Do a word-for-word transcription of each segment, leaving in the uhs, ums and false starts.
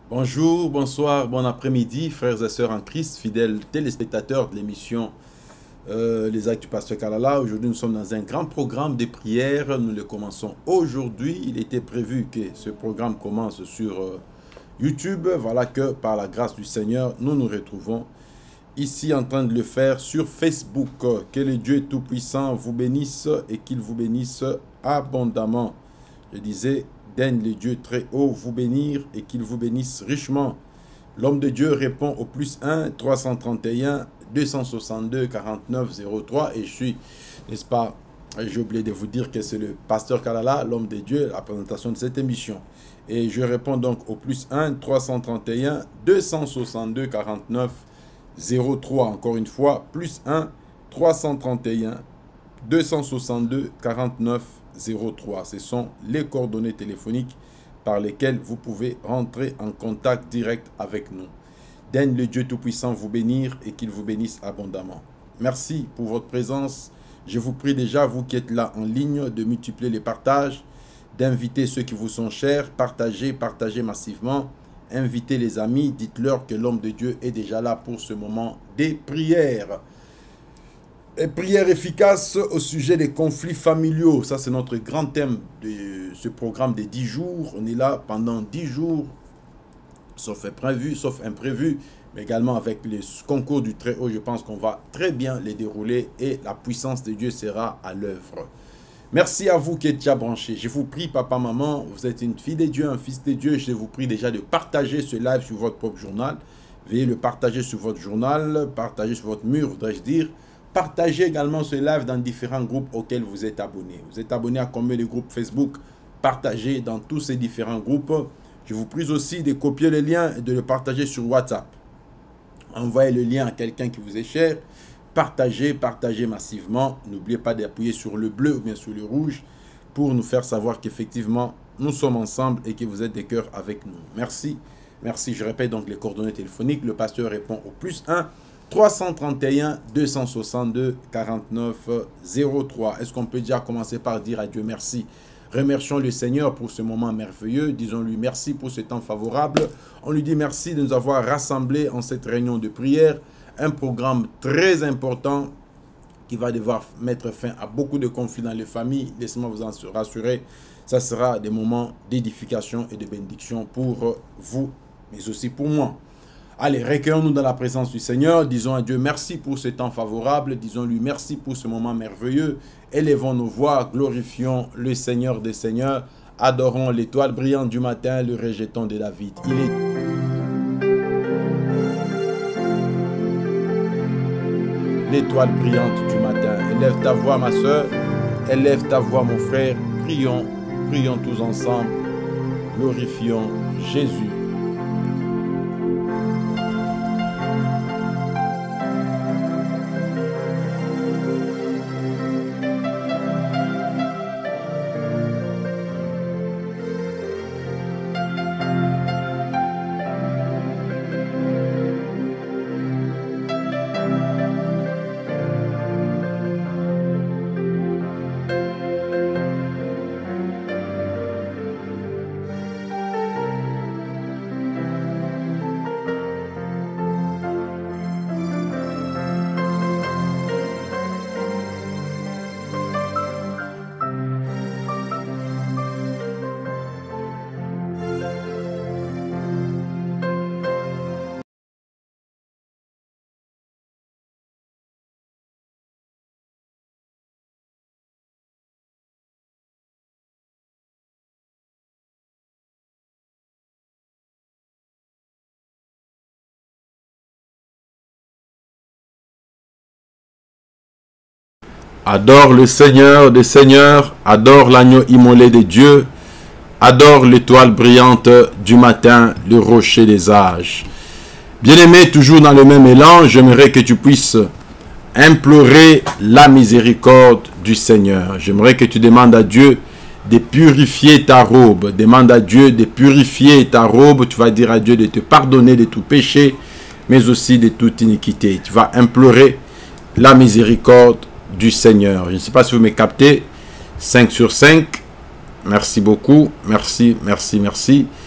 Bonjour, bonsoir, bon après-midi, frères et sœurs en Christ, fidèles téléspectateurs de l'émission euh, Les Actes du Pasteur Kalala. Aujourd'hui, nous sommes dans un grand programme de prières. Nous le commençons aujourd'hui. Il était prévu que ce programme commence sur euh, YouTube. Voilà que par la grâce du Seigneur, nous nous retrouvons ici en train de le faire sur Facebook. Que le Dieu Tout-Puissant vous bénisse et qu'il vous bénisse abondamment. Je disais, daigne le Dieu très haut vous bénir et qu'il vous bénisse richement. L'homme de Dieu répond au plus un, trois cent trente et un, deux cent soixante-deux, quarante-neuf, zéro trois. Et je suis, n'est-ce pas, j'ai oublié de vous dire que c'est le pasteur Kalala, l'homme de Dieu, la présentation de cette émission. Et je réponds donc au plus un, trois cent trente et un, deux cent soixante-deux, quarante-neuf, zéro trois. Encore une fois, plus un, trois cent trente et un, deux cent soixante-deux, quarante-neuf, zéro trois. Ce sont les coordonnées téléphoniques par lesquelles vous pouvez rentrer en contact direct avec nous. Daigne le Dieu Tout-Puissant vous bénir et qu'il vous bénisse abondamment. Merci pour votre présence. Je vous prie déjà, vous qui êtes là en ligne, de multiplier les partages, d'inviter ceux qui vous sont chers, partagez, partagez massivement, invitez les amis, dites-leur que l'homme de Dieu est déjà là pour ce moment des prières. Et prières efficaces au sujet des conflits familiaux. Ça, c'est notre grand thème de ce programme des dix jours. On est là pendant dix jours, sauf imprévu, sauf imprévu, mais également avec les concours du Très-Haut. Je pense qu'on va très bien les dérouler et la puissance de Dieu sera à l'œuvre. Merci à vous qui êtes déjà branchés. Je vous prie, papa, maman, vous êtes une fille de Dieu, un fils de Dieu. Je vous prie déjà de partager ce live sur votre propre journal. Veuillez le partager sur votre journal, partager sur votre mur, voudrais-je dire. Partagez également ce live dans différents groupes auxquels vous êtes abonnés. Vous êtes abonné à combien de groupes Facebook? Partagez dans tous ces différents groupes. Je vous prie aussi de copier le lien et de le partager sur WhatsApp. Envoyez le lien à quelqu'un qui vous est cher. Partagez, partagez massivement. N'oubliez pas d'appuyer sur le bleu ou bien sur le rouge pour nous faire savoir qu'effectivement, nous sommes ensemble et que vous êtes des cœurs avec nous. Merci. Merci. Je répète donc les coordonnées téléphoniques. Le pasteur répond au plus un. trois cent trente et un, deux cent soixante-deux, quarante-neuf, zéro trois. Est-ce qu'on peut déjà commencer par dire à Dieu merci? Remercions le Seigneur pour ce moment merveilleux. Disons-lui merci pour ce temps favorable. On lui dit merci de nous avoir rassemblés en cette réunion de prière. Un programme très important qui va devoir mettre fin à beaucoup de conflits dans les familles. Laissez-moi vous en rassurer. Ça sera des moments d'édification et de bénédiction pour vous, mais aussi pour moi. Allez, recueillons-nous dans la présence du Seigneur. Disons à Dieu merci pour ce temps favorable. Disons-lui merci pour ce moment merveilleux. Élevons nos voix, glorifions le Seigneur des Seigneurs. Adorons l'étoile brillante du matin, le rejeton de David. Il est l'étoile brillante du matin. Élève ta voix, ma soeur. Élève ta voix, mon frère. Prions, prions tous ensemble. Glorifions Jésus. Adore le Seigneur des Seigneurs, adore l'agneau immolé de Dieu, adore l'étoile brillante du matin, le rocher des âges. Bien-aimé, toujours dans le même élan, j'aimerais que tu puisses implorer la miséricorde du Seigneur. J'aimerais que tu demandes à Dieu de purifier ta robe. Demande à Dieu de purifier ta robe. Tu vas dire à Dieu de te pardonner de tout péché, mais aussi de toute iniquité. Tu vas implorer la miséricorde du Seigneur. Je ne sais pas si vous me captez. cinq sur cinq. Merci beaucoup. Merci, merci, merci.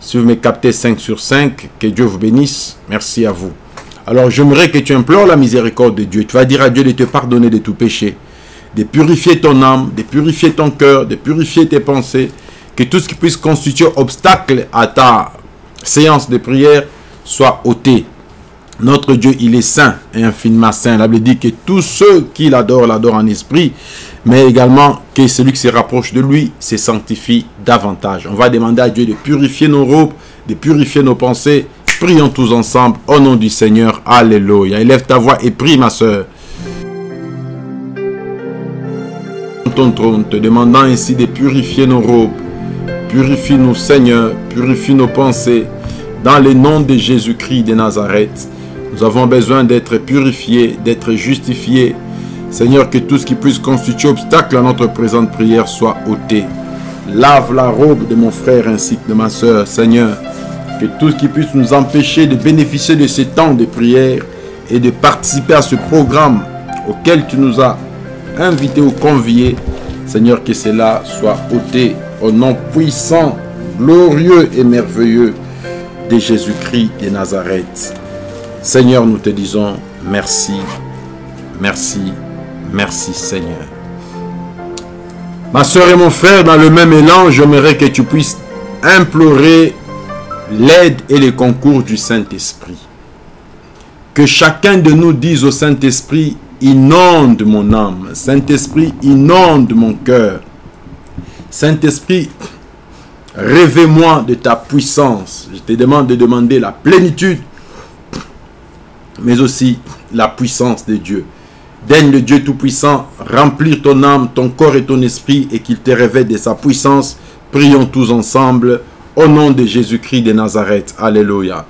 Si vous me captez cinq sur cinq, que Dieu vous bénisse. Merci à vous. Alors j'aimerais que tu implores la miséricorde de Dieu. Tu vas dire à Dieu de te pardonner de tout péché, de purifier ton âme, de purifier ton cœur, de purifier tes pensées, que tout ce qui puisse constituer obstacle à ta séance de prière soit ôté. Notre Dieu, il est saint et infiniment saint. La Bible dit que tous ceux qui l'adorent, l'adorent en esprit, mais également que celui qui se rapproche de lui se sanctifie davantage. On va demander à Dieu de purifier nos robes, de purifier nos pensées. Prions tous ensemble au nom du Seigneur. Alléluia. Élève ta voix et prie, ma soeur. Ton trône, te demandant ainsi de purifier nos robes. Purifie-nous, Seigneur. Purifie nos pensées. Dans le nom de Jésus-Christ de Nazareth. Nous avons besoin d'être purifiés, d'être justifiés. Seigneur, que tout ce qui puisse constituer obstacle à notre présente prière soit ôté. Lave la robe de mon frère ainsi que de ma soeur, Seigneur. Que tout ce qui puisse nous empêcher de bénéficier de ce temps de prière et de participer à ce programme auquel tu nous as invités ou conviés, Seigneur, que cela soit ôté au nom puissant, glorieux et merveilleux de Jésus-Christ de Nazareth. Seigneur, nous te disons merci, merci, merci Seigneur. Ma soeur et mon frère, dans le même élan, j'aimerais que tu puisses implorer l'aide et le concours du Saint-Esprit. Que chacun de nous dise au Saint-Esprit, inonde mon âme. Saint-Esprit, inonde mon cœur. Saint-Esprit, révèle-moi de ta puissance. Je te demande de demander la plénitude, mais aussi la puissance de Dieu. Daigne le Dieu Tout-Puissant remplir ton âme, ton corps et ton esprit et qu'il te révèle de sa puissance. Prions tous ensemble au nom de Jésus-Christ de Nazareth. Alléluia.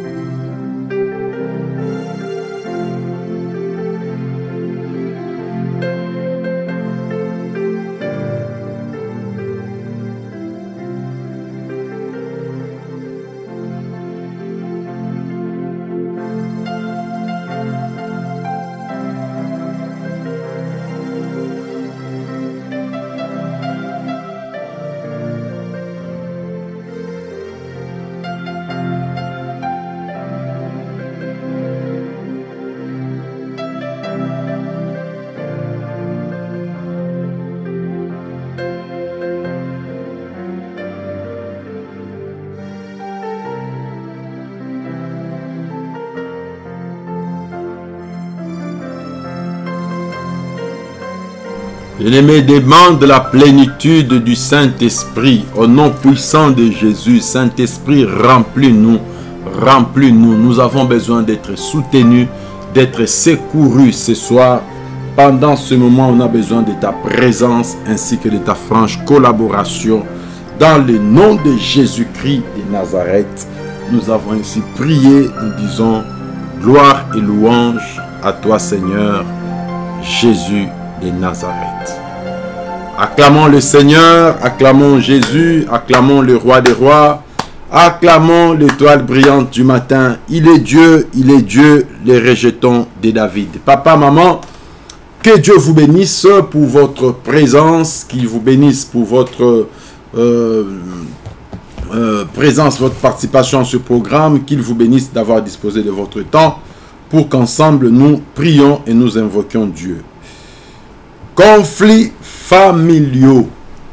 Bien-aimé, demande la plénitude du Saint-Esprit au nom puissant de Jésus. Saint-Esprit, remplis-nous, remplis-nous. Nous avons besoin d'être soutenus, d'être secourus ce soir. Pendant ce moment, on a besoin de ta présence ainsi que de ta franche collaboration. Dans le nom de Jésus-Christ de Nazareth, nous avons ainsi prié. Nous disons gloire et louange à toi, Seigneur, Jésus de Nazareth. Acclamons le Seigneur, acclamons Jésus, acclamons le roi des rois, acclamons l'étoile brillante du matin. Il est Dieu, il est Dieu, les rejetons de David. Papa, maman, que Dieu vous bénisse pour votre présence, qu'il vous bénisse pour votre euh, euh, présence, votre participation à ce programme, qu'il vous bénisse d'avoir disposé de votre temps pour qu'ensemble nous prions et nous invoquions Dieu. Conflits familiaux.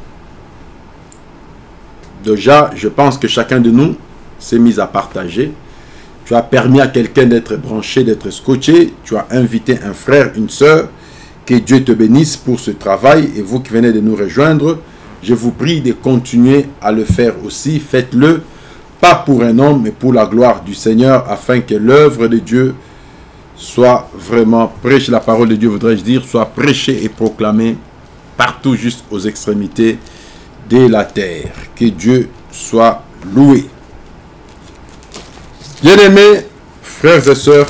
Déjà, je pense que chacun de nous s'est mis à partager. Tu as permis à quelqu'un d'être branché, d'être scotché. Tu as invité un frère, une sœur. Que Dieu te bénisse pour ce travail. Et vous qui venez de nous rejoindre, je vous prie de continuer à le faire aussi. Faites-le, pas pour un homme, mais pour la gloire du Seigneur, afin que l'œuvre de Dieu soit vraiment prêchée, la parole de Dieu voudrais-je dire, soit prêchée et proclamée partout juste aux extrémités de la terre. Que Dieu soit loué. Bien-aimés, frères et sœurs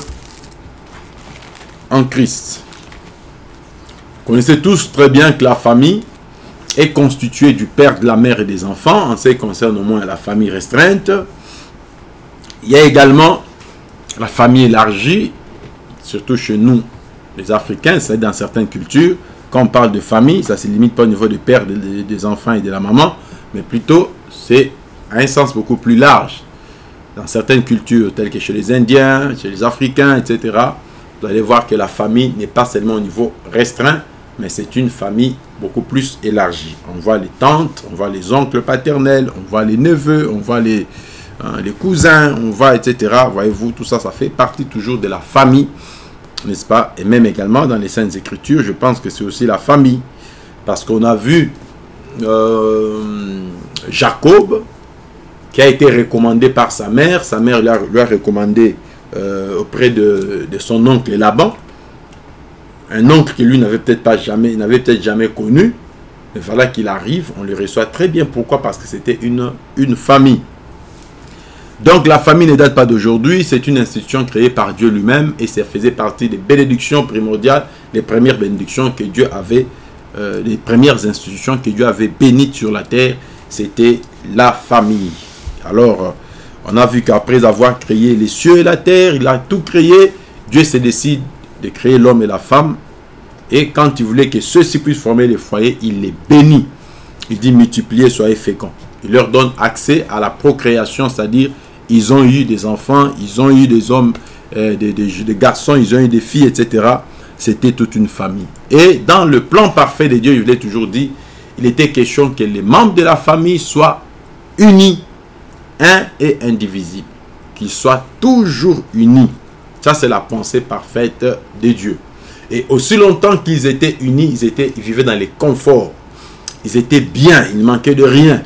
en Christ, vous connaissez tous très bien que la famille est constituée du père, de la mère et des enfants, en ce qui concerne au moins la famille restreinte. Il y a également la famille élargie, surtout chez nous, les Africains, c'est dans certaines cultures, quand on parle de famille, ça ne se limite pas au niveau du père, des enfants et de la maman, mais plutôt c'est a un sens beaucoup plus large. Dans certaines cultures, telles que chez les Indiens, chez les Africains, et cetera, vous allez voir que la famille n'est pas seulement au niveau restreint, mais c'est une famille beaucoup plus élargie. On voit les tantes, on voit les oncles paternels, on voit les neveux, on voit les, hein, les cousins, on voit, et cetera. Voyez-vous, tout ça, ça fait partie toujours de la famille, n'est-ce pas? Et même également dans les Saintes Écritures, je pense que c'est aussi la famille. Parce qu'on a vu euh, Jacob, qui a été recommandé par sa mère. Sa mère lui a, lui a recommandé euh, auprès de, de son oncle Laban. Un oncle que lui n'avait peut-être pas jamais, n'avait peut-être jamais connu. Mais voilà qu'il arrive, on le reçoit très bien. Pourquoi? Parce que c'était une, une famille. Donc la famille ne date pas d'aujourd'hui, c'est une institution créée par Dieu lui-même et ça faisait partie des bénédictions primordiales, les premières bénédictions que Dieu avait, euh, les premières institutions que Dieu avait bénies sur la terre, c'était la famille. Alors, on a vu qu'après avoir créé les cieux et la terre, il a tout créé, Dieu se décide de créer l'homme et la femme. Et quand il voulait que ceux-ci puissent former les foyers, il les bénit. Il dit multipliez, soyez féconds. Il leur donne accès à la procréation, c'est-à-dire ils ont eu des enfants, ils ont eu des hommes, euh, des, des, des garçons, ils ont eu des filles, et cetera. C'était toute une famille. Et dans le plan parfait de Dieu, je l'ai toujours dit, il était question que les membres de la famille soient unis, un et indivisible, qu'ils soient toujours unis. Ça, c'est la pensée parfaite de Dieu. Et aussi longtemps qu'ils étaient unis, ils, étaient, ils vivaient dans les conforts. Ils étaient bien, il ne manquait de rien.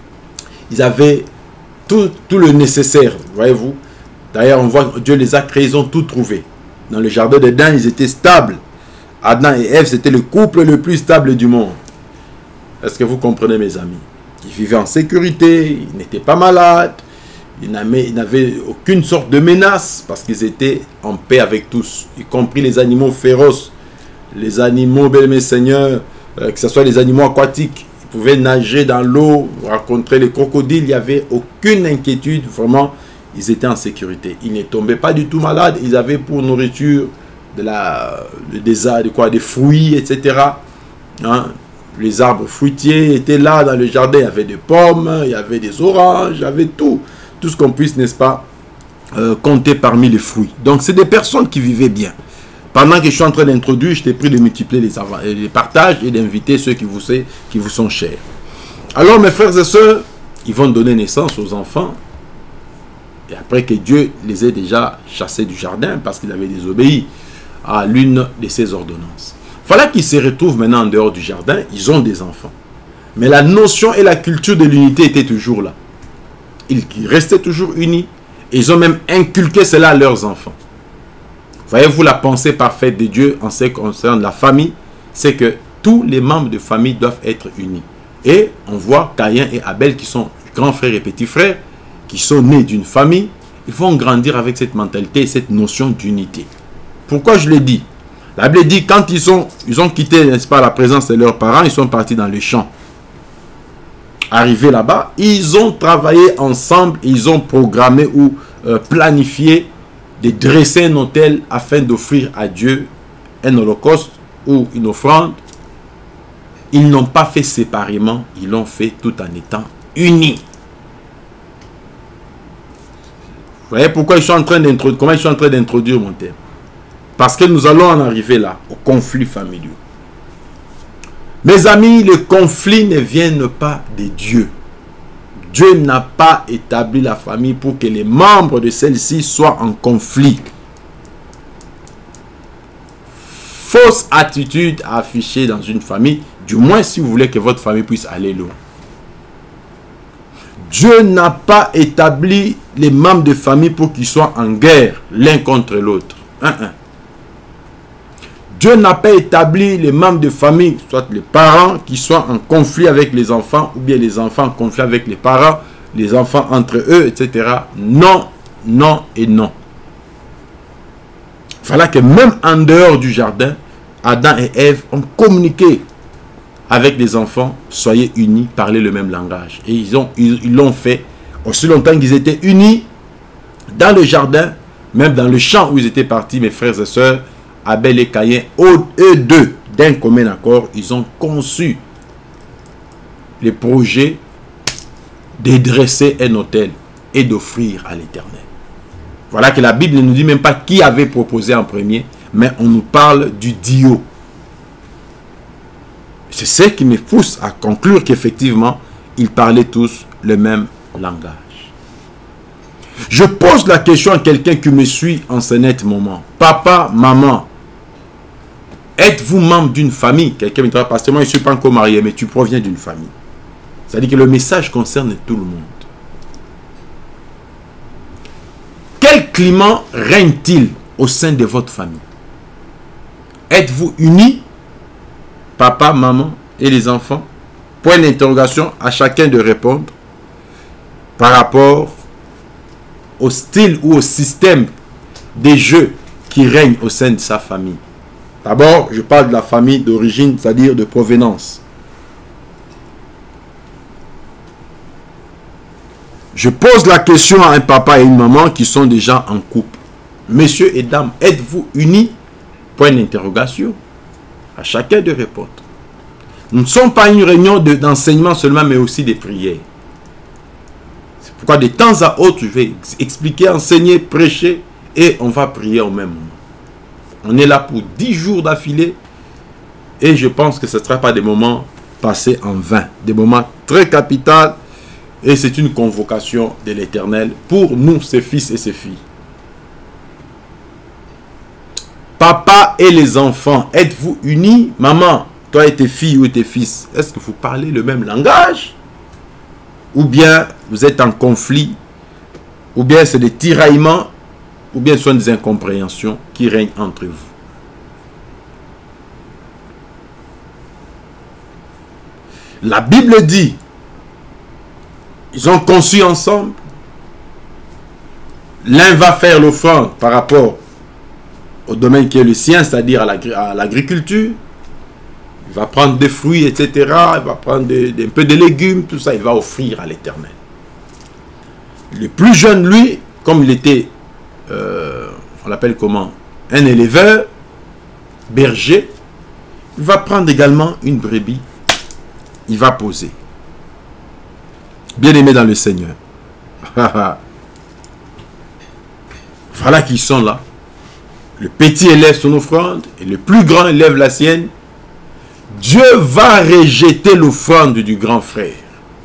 Ils avaient tout, tout le nécessaire, voyez-vous. D'ailleurs, on voit que Dieu les a créés, ils ont tout trouvé. Dans le jardin d'Éden, ils étaient stables. Adam et Ève, c'était le couple le plus stable du monde. Est-ce que vous comprenez, mes amis? Ils vivaient en sécurité, ils n'étaient pas malades, ils n'avaient aucune sorte de menace parce qu'ils étaient en paix avec tous, y compris les animaux féroces, les animaux, bien mes seigneurs, euh, que ce soit les animaux aquatiques. Ils pouvaient nager dans l'eau, rencontrer les crocodiles, il n'y avait aucune inquiétude, vraiment, ils étaient en sécurité. Ils ne tombaient pas du tout malades, ils avaient pour nourriture de la, des, de quoi, des fruits, et cetera. Hein? Les arbres fruitiers étaient là dans le jardin. Il y avait des pommes, il y avait des oranges, il y avait tout. Tout ce qu'on puisse, n'est-ce pas, euh, compter parmi les fruits. Donc, c'est des personnes qui vivaient bien. Pendant que je suis en train d'introduire, je t'ai pris de multiplier les, les partages et d'inviter ceux qui vous, qui vous sont chers. Alors, mes frères et sœurs, ils vont donner naissance aux enfants. Et après que Dieu les ait déjà chassés du jardin parce qu'ils avaient désobéi à l'une de ses ordonnances. Voilà qu'ils se retrouvent maintenant en dehors du jardin, ils ont des enfants. Mais la notion et la culture de l'unité étaient toujours là. Ils restaient toujours unis. Et ils ont même inculqué cela à leurs enfants. Voyez-vous la pensée parfaite de Dieu en ce qui concerne la famille, c'est que tous les membres de famille doivent être unis. Et on voit Caïn et Abel qui sont grands frères et petits frères, qui sont nés d'une famille, ils vont grandir avec cette mentalité et cette notion d'unité. Pourquoi je le dis? La Bible dit, quand ils, sont, ils ont quitté, n'est-ce pas, la présence de leurs parents, ils sont partis dans les champs. Arrivés là-bas, ils ont travaillé ensemble, ils ont programmé ou euh, planifié de dresser un autel afin d'offrir à Dieu un holocauste ou une offrande. Ils n'ont pas fait séparément, ils l'ont fait tout en étant unis. Vous voyez pourquoi je suis en train d'introduire, comment je suis en train d'introduire mon thème? Parce que nous allons en arriver là, au conflit familial. Mes amis, le conflit ne vient pas de Dieu. Dieu n'a pas établi la famille pour que les membres de celle-ci soient en conflit. Fausse attitude à afficher dans une famille, du moins si vous voulez que votre famille puisse aller loin. Dieu n'a pas établi les membres de famille pour qu'ils soient en guerre l'un contre l'autre. Un, un. Dieu n'a pas établi les membres de famille, soit les parents, qui soient en conflit avec les enfants, ou bien les enfants en conflit avec les parents, les enfants entre eux, et cetera. Non, non et non. Il fallait que même en dehors du jardin, Adam et Ève ont communiqué avec les enfants, soyez unis, parlez le même langage. Et ils ont, ils l'ont fait aussi longtemps qu'ils étaient unis dans le jardin, même dans le champ où ils étaient partis, mes frères et sœurs. Abel et Caïn, eux deux, d'un commun accord, ils ont conçu les projets de dresser un autel et d'offrir à l'Éternel. Voilà que la Bible ne nous dit même pas qui avait proposé en premier, mais on nous parle du Dio. C'est ce qui me pousse à conclure qu'effectivement, ils parlaient tous le même langage. Je pose la question à quelqu'un qui me suit en ce net moment. Papa, maman, êtes-vous membre d'une famille? Quelqu'un me dira, parce que moi je ne suis pas encore marié, mais tu proviens d'une famille. C'est-à-dire que le message concerne tout le monde. Quel climat règne-t-il au sein de votre famille? Êtes-vous unis, papa, maman et les enfants? Point d'interrogation, à chacun de répondre par rapport au style ou au système des jeux qui règnent au sein de sa famille. D'abord, je parle de la famille d'origine, c'est-à-dire de provenance. Je pose la question à un papa et une maman qui sont déjà en couple. Messieurs et dames, êtes-vous unis? Point d'interrogation. À chacun de répondre. Nous ne sommes pas une réunion d'enseignement seulement, mais aussi des prières. C'est pourquoi de temps à autre, je vais expliquer, enseigner, prêcher, et on va prier au même moment. On est là pour dix jours d'affilée, et je pense que ce ne sera pas des moments passés en vain. Des moments très capitaux, et c'est une convocation de l'Éternel pour nous, ses fils et ses filles. Papa et les enfants, êtes-vous unis? Maman, toi et tes filles ou tes fils, est-ce que vous parlez le même langage? Ou bien vous êtes en conflit? Ou bien c'est des tiraillements? Ou bien ce sont des incompréhensions qui règnent entre vous? La Bible dit, ils ont conçu ensemble, l'un va faire l'offrande par rapport au domaine qui est le sien, c'est-à-dire à l'agriculture. Il va prendre des fruits, et cetera. Il va prendre des, des, un peu de légumes, tout ça, il va offrir à l'Éternel. Le plus jeune, lui, comme il était, euh, on l'appelle comment, un éleveur, berger, il va prendre également une brebis, il va poser. Bien-aimé dans le Seigneur. Voilà qu'ils sont là. Le petit élève son offrande et le plus grand élève la sienne. Dieu va rejeter l'offrande du grand frère.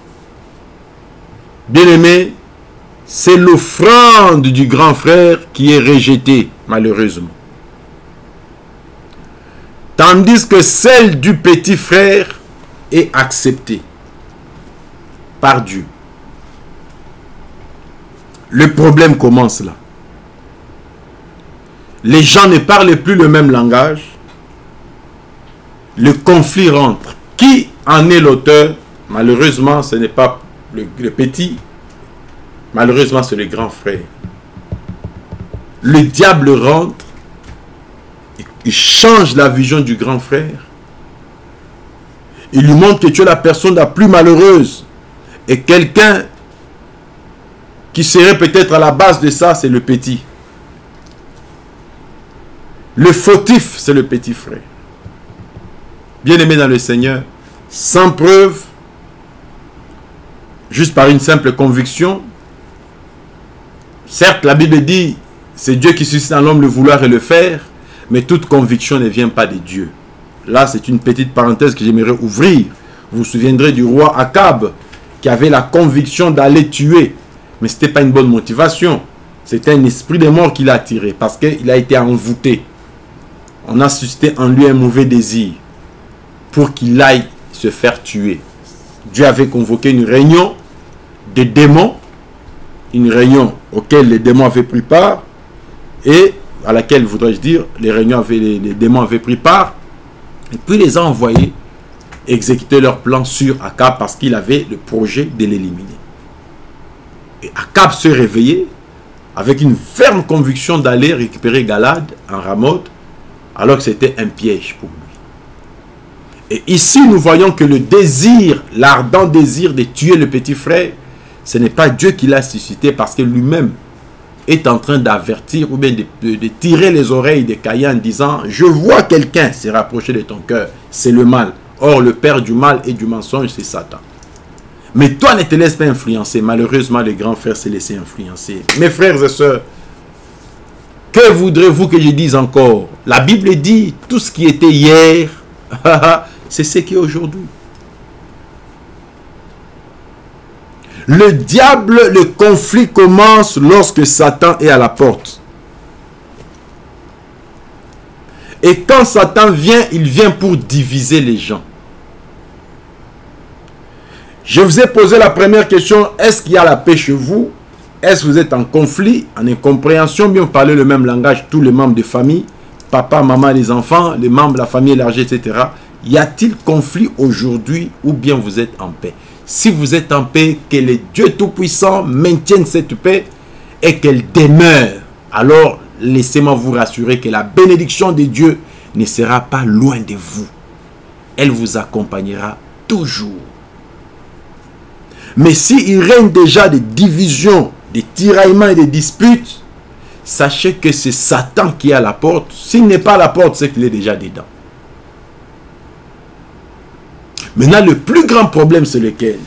Bien-aimé, c'est l'offrande du grand frère qui est rejetée, malheureusement. Tandis que celle du petit frère est acceptée par Dieu. Le problème commence là. Les gens ne parlent plus le même langage. Le conflit rentre. Qui en est l'auteur? Malheureusement, ce n'est pas le, le petit. Malheureusement, c'est le grand frère. Le diable rentre. Il change la vision du grand frère. Il lui montre que tu es la personne la plus malheureuse. Et quelqu'un qui serait peut-être à la base de ça, c'est le petit. Le fautif, c'est le petit frère. Bien-aimé dans le Seigneur, sans preuve, juste par une simple conviction. Certes, la Bible dit, c'est Dieu qui suscite en l'homme le vouloir et le faire, mais toute conviction ne vient pas de Dieu. Là, c'est une petite parenthèse que j'aimerais ouvrir. Vous vous souviendrez du roi Akab, qui avait la conviction d'aller tuer, mais ce n'était pas une bonne motivation. C'était un esprit de mort qui l'a attiré, parce qu'il a été envoûté. On a suscité en lui un mauvais désir, pour qu'il aille se faire tuer. Dieu avait convoqué une réunion de démons, une réunion auquel les démons avaient pris part, et à laquelle, voudrais-je dire, les réunions avaient, les, les démons avaient pris part, et puis les a envoyés exécuter leur plan sur Akab parce qu'il avait le projet de l'éliminer. Et Akab se réveillait avec une ferme conviction d'aller récupérer Galad en Ramoth, alors que c'était un piège pour lui. Et ici, nous voyons que le désir, l'ardent désir de tuer le petit frère, ce n'est pas Dieu qui l'a suscité parce que lui-même est en train d'avertir ou bien de, de, de tirer les oreilles de Caïn en disant « Je vois quelqu'un se rapprocher de ton cœur, c'est le mal. » Or, le père du mal et du mensonge, c'est Satan. Mais toi, ne te laisse pas influencer. Malheureusement, le grand frère s'est laissé influencer. Mes frères et sœurs, que voudrez-vous que je dise encore? La Bible dit, tout ce qui était hier, c'est ce qui est aujourd'hui. Le diable, le conflit commence lorsque Satan est à la porte. Et quand Satan vient, il vient pour diviser les gens. Je vous ai posé la première question, est-ce qu'il y a la paix chez vous? Est-ce que vous êtes en conflit, en incompréhension? Bien, vous parlez le même langage, tous les membres de famille, papa, maman, les enfants, les membres de la famille élargie, et cetera. Y a-t-il conflit aujourd'hui ou bien vous êtes en paix? Si vous êtes en paix, que le Dieu Tout-Puissant maintienne cette paix et qu'elle demeure. Alors, laissez-moi vous rassurer que la bénédiction de Dieu ne sera pas loin de vous. Elle vous accompagnera toujours. Mais s'il règne déjà des divisions, des tiraillements et des disputes, sachez que c'est Satan qui est à la porte. S'il n'est pas à la porte, c'est qu'il est déjà dedans. Maintenant, le plus grand problème, c'est lequel?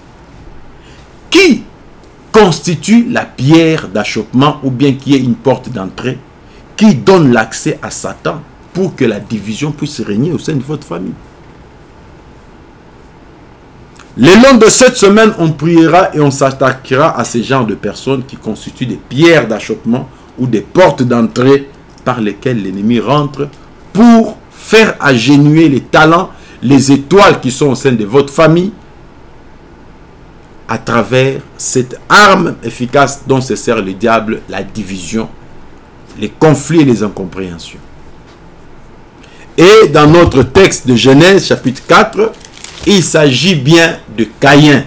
Qui constitue la pierre d'achoppement ou bien qui est une porte d'entrée qui donne l'accès à Satan pour que la division puisse régner au sein de votre famille? Le long de cette semaine, on priera et on s'attaquera à ces genres de personnes qui constituent des pierres d'achoppement ou des portes d'entrée par lesquelles l'ennemi rentre pour faire agenouiller les talents, les étoiles qui sont au sein de votre famille à travers cette arme efficace dont se sert le diable, la division, les conflits et les incompréhensions. Et dans notre texte de Genèse chapitre quatre, il s'agit bien de Caïn.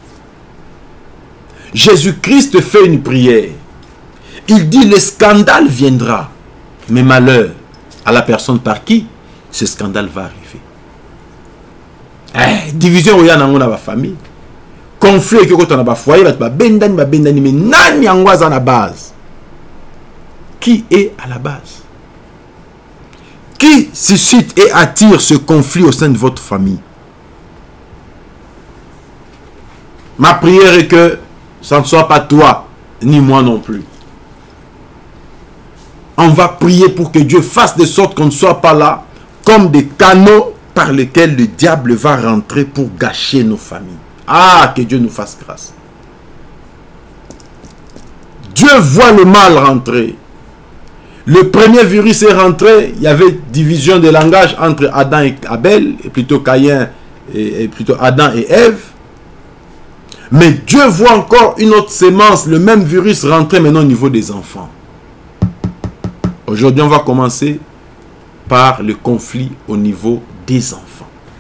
Jésus-Christ fait une prière. Il dit le scandale viendra, mais malheur à la personne par qui ce scandale va arriver. Eh, division où il y a dans la famille. Conflit que quand on a ba foyer, ba bendani ba bendani, mais nani angwaza à la base. Qui est à la base? Qui suscite et attire ce conflit au sein de votre famille? Ma prière est que ça ne soit pas toi, ni moi non plus. On va prier pour que Dieu fasse de sorte qu'on ne soit pas là comme des canaux par lesquels le diable va rentrer pour gâcher nos familles. Ah, que Dieu nous fasse grâce. Dieu voit le mal rentrer. Le premier virus est rentré, il y avait division de langage entre Adam et Abel, et plutôt Caïn, et, et plutôt Adam et Ève. Mais Dieu voit encore une autre sémence, le même virus rentrer maintenant au niveau des enfants. Aujourd'hui, on va commencer par le conflit au niveau des enfants.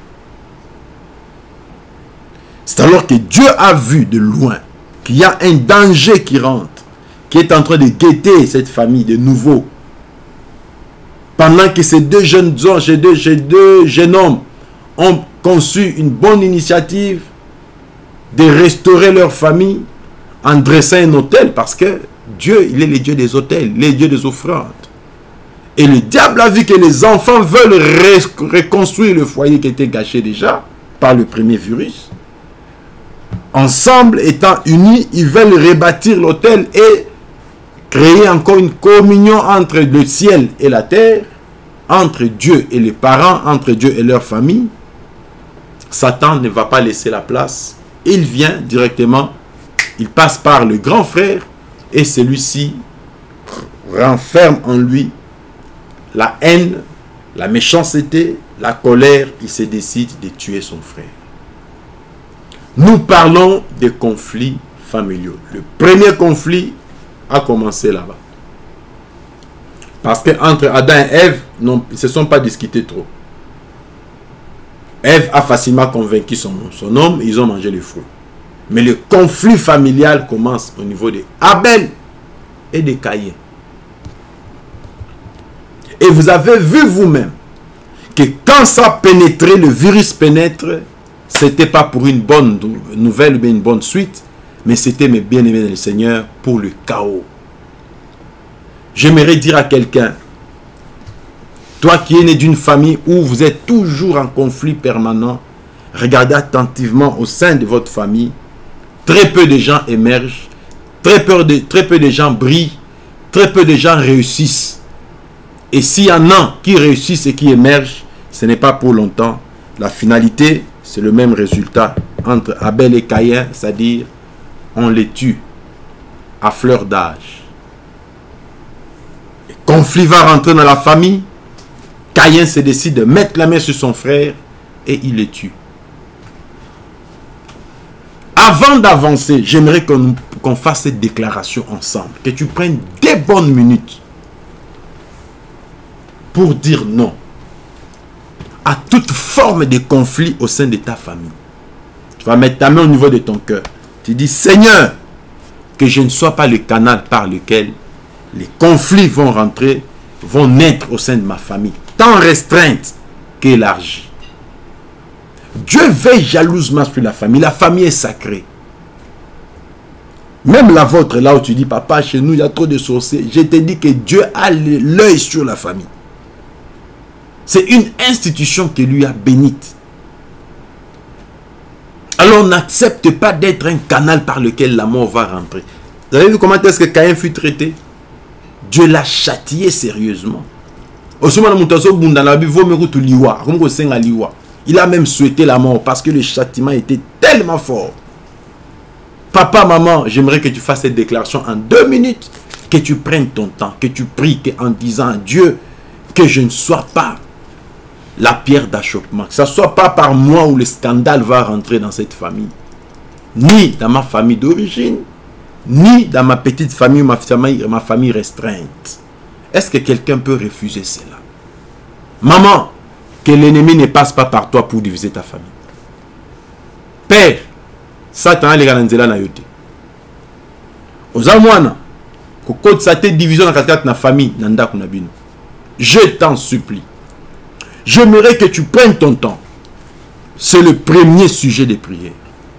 C'est alors que Dieu a vu de loin qu'il y a un danger qui rentre, qui est en train de guetter cette famille de nouveau. Pendant que ces deux jeunes hommes, ces deux, ces deux jeunes hommes ont conçu une bonne initiative de restaurer leur famille en dressant un autel, parce que Dieu, il est le Dieu des autels, le Dieu des offrandes. Et le diable a vu que les enfants veulent reconstruire le foyer qui était gâché déjà par le premier virus. Ensemble, étant unis, ils veulent rebâtir l'autel et créer encore une communion entre le ciel et la terre, entre Dieu et les parents, entre Dieu et leur famille. Satan ne va pas laisser la place. Il vient directement, il passe par le grand frère et celui-ci renferme en lui la haine, la méchanceté, la colère. Il se décide de tuer son frère. Nous parlons des conflits familiaux. Le premier conflit a commencé là-bas. Parce qu'entre Adam et Ève, non, ils ne se sont pas discutés trop. Ève a facilement convaincu son, son homme, ils ont mangé les fruits. Mais le conflit familial commence au niveau de Abel et de Caïn. Et vous avez vu vous-même que quand ça pénétrait, le virus pénètre, ce n'était pas pour une bonne nouvelle ou une bonne suite, mais c'était, mes bien-aimés dans le Seigneur, pour le chaos. J'aimerais dire à quelqu'un, toi qui es né d'une famille où vous êtes toujours en conflit permanent, regardez attentivement au sein de votre famille. Très peu de gens émergent. Très peu de, très peu de gens brillent. Très peu de gens réussissent. Et s'il y en a qui réussissent et qui émergent, ce n'est pas pour longtemps. La finalité, c'est le même résultat entre Abel et Caïn, c'est-à-dire on les tue à fleur d'âge. Le conflit va rentrer dans la famille. Caïn se décide de mettre la main sur son frère et il le tue. Avant d'avancer, j'aimerais qu'on qu'on fasse cette déclaration ensemble. Que tu prennes des bonnes minutes pour dire non à toute forme de conflit au sein de ta famille. Tu vas mettre ta main au niveau de ton cœur. Tu dis, Seigneur, que je ne sois pas le canal par lequel les conflits vont rentrer, vont naître au sein de ma famille, tant restreinte qu'élargie. Dieu veille jalousement sur la famille. La famille est sacrée. Même la vôtre, là où tu dis, papa, chez nous, il y a trop de sorciers. Je te dis que Dieu a l'œil sur la famille. C'est une institution qui lui a bénite. Alors n'accepte pas d'être un canal par lequel la mort va rentrer. Vous avez vu comment est-ce que Caïn fut traité? Dieu l'a châtié sérieusement. Il a même souhaité la mort parce que le châtiment était tellement fort. Papa, maman, j'aimerais que tu fasses cette déclaration en deux minutes. Que tu prennes ton temps, que tu pries que en disant à Dieu que je ne sois pas la pierre d'achoppement. Que ce ne soit pas par moi où le scandale va rentrer dans cette famille. Ni dans ma famille d'origine, ni dans ma petite famille, ma famille, ma famille restreinte. Est-ce que quelqu'un peut refuser cela? Maman, que l'ennemi ne passe pas par toi pour diviser ta famille. Père, Satan les galanzela na yote. Ozamwana, kokot sa te division dans la famille, nanda kunabino. Je t'en supplie. J'aimerais que tu prennes ton temps. C'est le premier sujet de prière.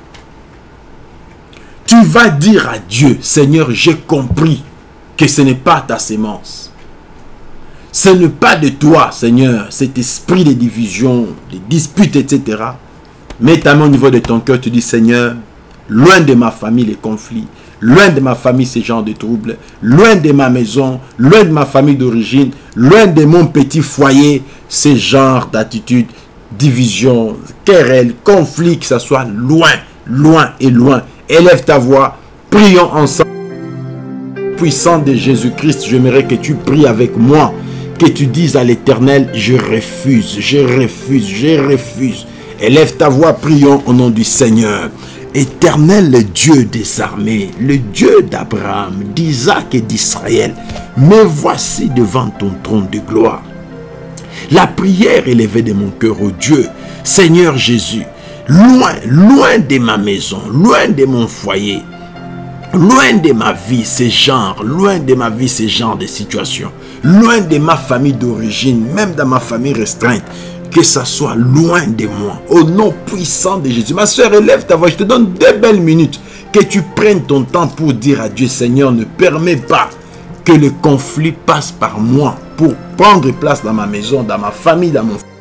Tu vas dire à Dieu, Seigneur, j'ai compris que ce n'est pas ta sémence. Ce n'est pas de toi, Seigneur, cet esprit de division, de disputes, et cetera. Mets ta main au niveau de ton cœur, tu dis, Seigneur, loin de ma famille les conflits, loin de ma famille ces genres de troubles, loin de ma maison, loin de ma famille d'origine, loin de mon petit foyer, ces genres d'attitudes, division, querelles, conflits, que ça soit loin, loin et loin. Élève ta voix, prions ensemble. Puissant de Jésus-Christ, j'aimerais que tu pries avec moi, que tu dises à l'Éternel, je refuse, je refuse, je refuse. Élève ta voix, prions au nom du Seigneur. Éternel, le Dieu des armées, le Dieu d'Abraham, d'Isaac et d'Israël, me voici devant ton trône de gloire. La prière élevée de mon cœur au Dieu, Seigneur Jésus, loin, loin de ma maison, loin de mon foyer, loin de ma vie, ces genres, loin de ma vie, ces genres de situations, loin de ma famille d'origine, même dans ma famille restreinte, que ça soit loin de moi, au nom puissant de Jésus. Ma soeur, élève ta voix, je te donne deux belles minutes, que tu prennes ton temps pour dire à Dieu, Seigneur, ne permets pas que le conflit passe par moi, pour prendre place dans ma maison, dans ma famille, dans mon foyer.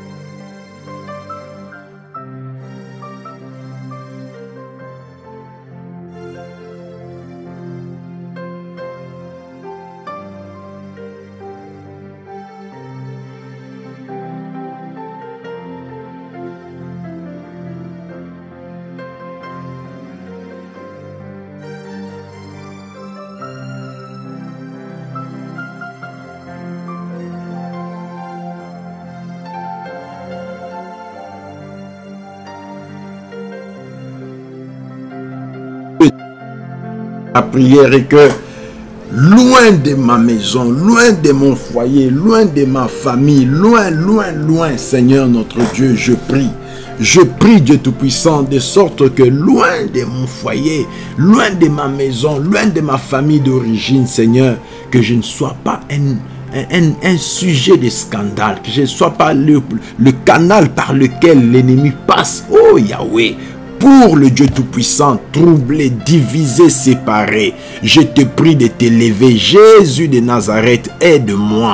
La prière est que loin de ma maison, loin de mon foyer, loin de ma famille, loin, loin, loin, Seigneur notre Dieu, je prie. Je prie Dieu Tout-Puissant de sorte que loin de mon foyer, loin de ma maison, loin de ma famille d'origine, Seigneur, que je ne sois pas un, un, un sujet de scandale, que je ne sois pas le, le canal par lequel l'ennemi passe. Oh Yahweh, pour le Dieu Tout-Puissant, troublé, divisé, séparé, je te prie de t'élever. Jésus de Nazareth, aide-moi.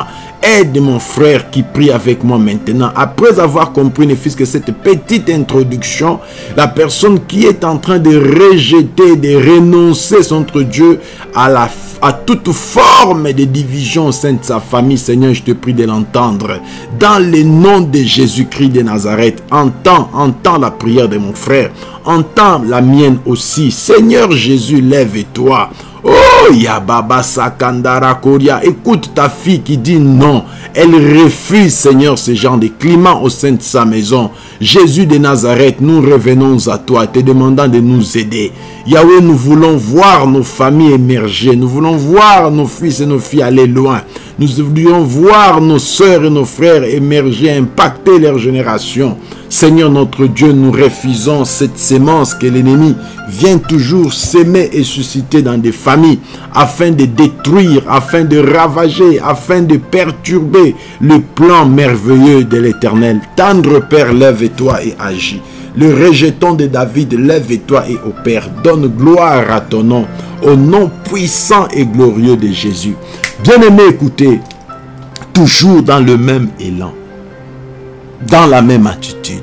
aide mon frère qui prie avec moi maintenant. Après avoir compris, ne fût-ce que cette petite introduction, la personne qui est en train de rejeter, de renoncer contre Dieu à, la, à toute forme de division au sein de sa famille, Seigneur, je te prie de l'entendre. Dans le nom de Jésus-Christ de Nazareth, entends, entends la prière de mon frère, entends la mienne aussi. Seigneur Jésus, lève-toi. Oh, Yababa Sakandara Koria. Écoute ta fille qui dit non. Elle refuse, Seigneur, ce genre de climat au sein de sa maison. Jésus de Nazareth, nous revenons à toi, te demandant de nous aider. Yahweh, nous voulons voir nos familles émerger. Nous voulons voir nos fils et nos filles aller loin. Nous voulons voir nos sœurs et nos frères émerger, impacter leur génération. Seigneur notre Dieu, nous refusons cette sémence que l'ennemi vient toujours s'aimer et susciter dans des familles afin de détruire, afin de ravager, afin de perturber le plan merveilleux de l'Éternel. Tendre Père, lève-toi et agis. Le rejeton de David, lève-toi et opère. Donne gloire à ton nom, au nom puissant et glorieux de Jésus. Bien-aimé, écoutez, toujours dans le même élan, dans la même attitude.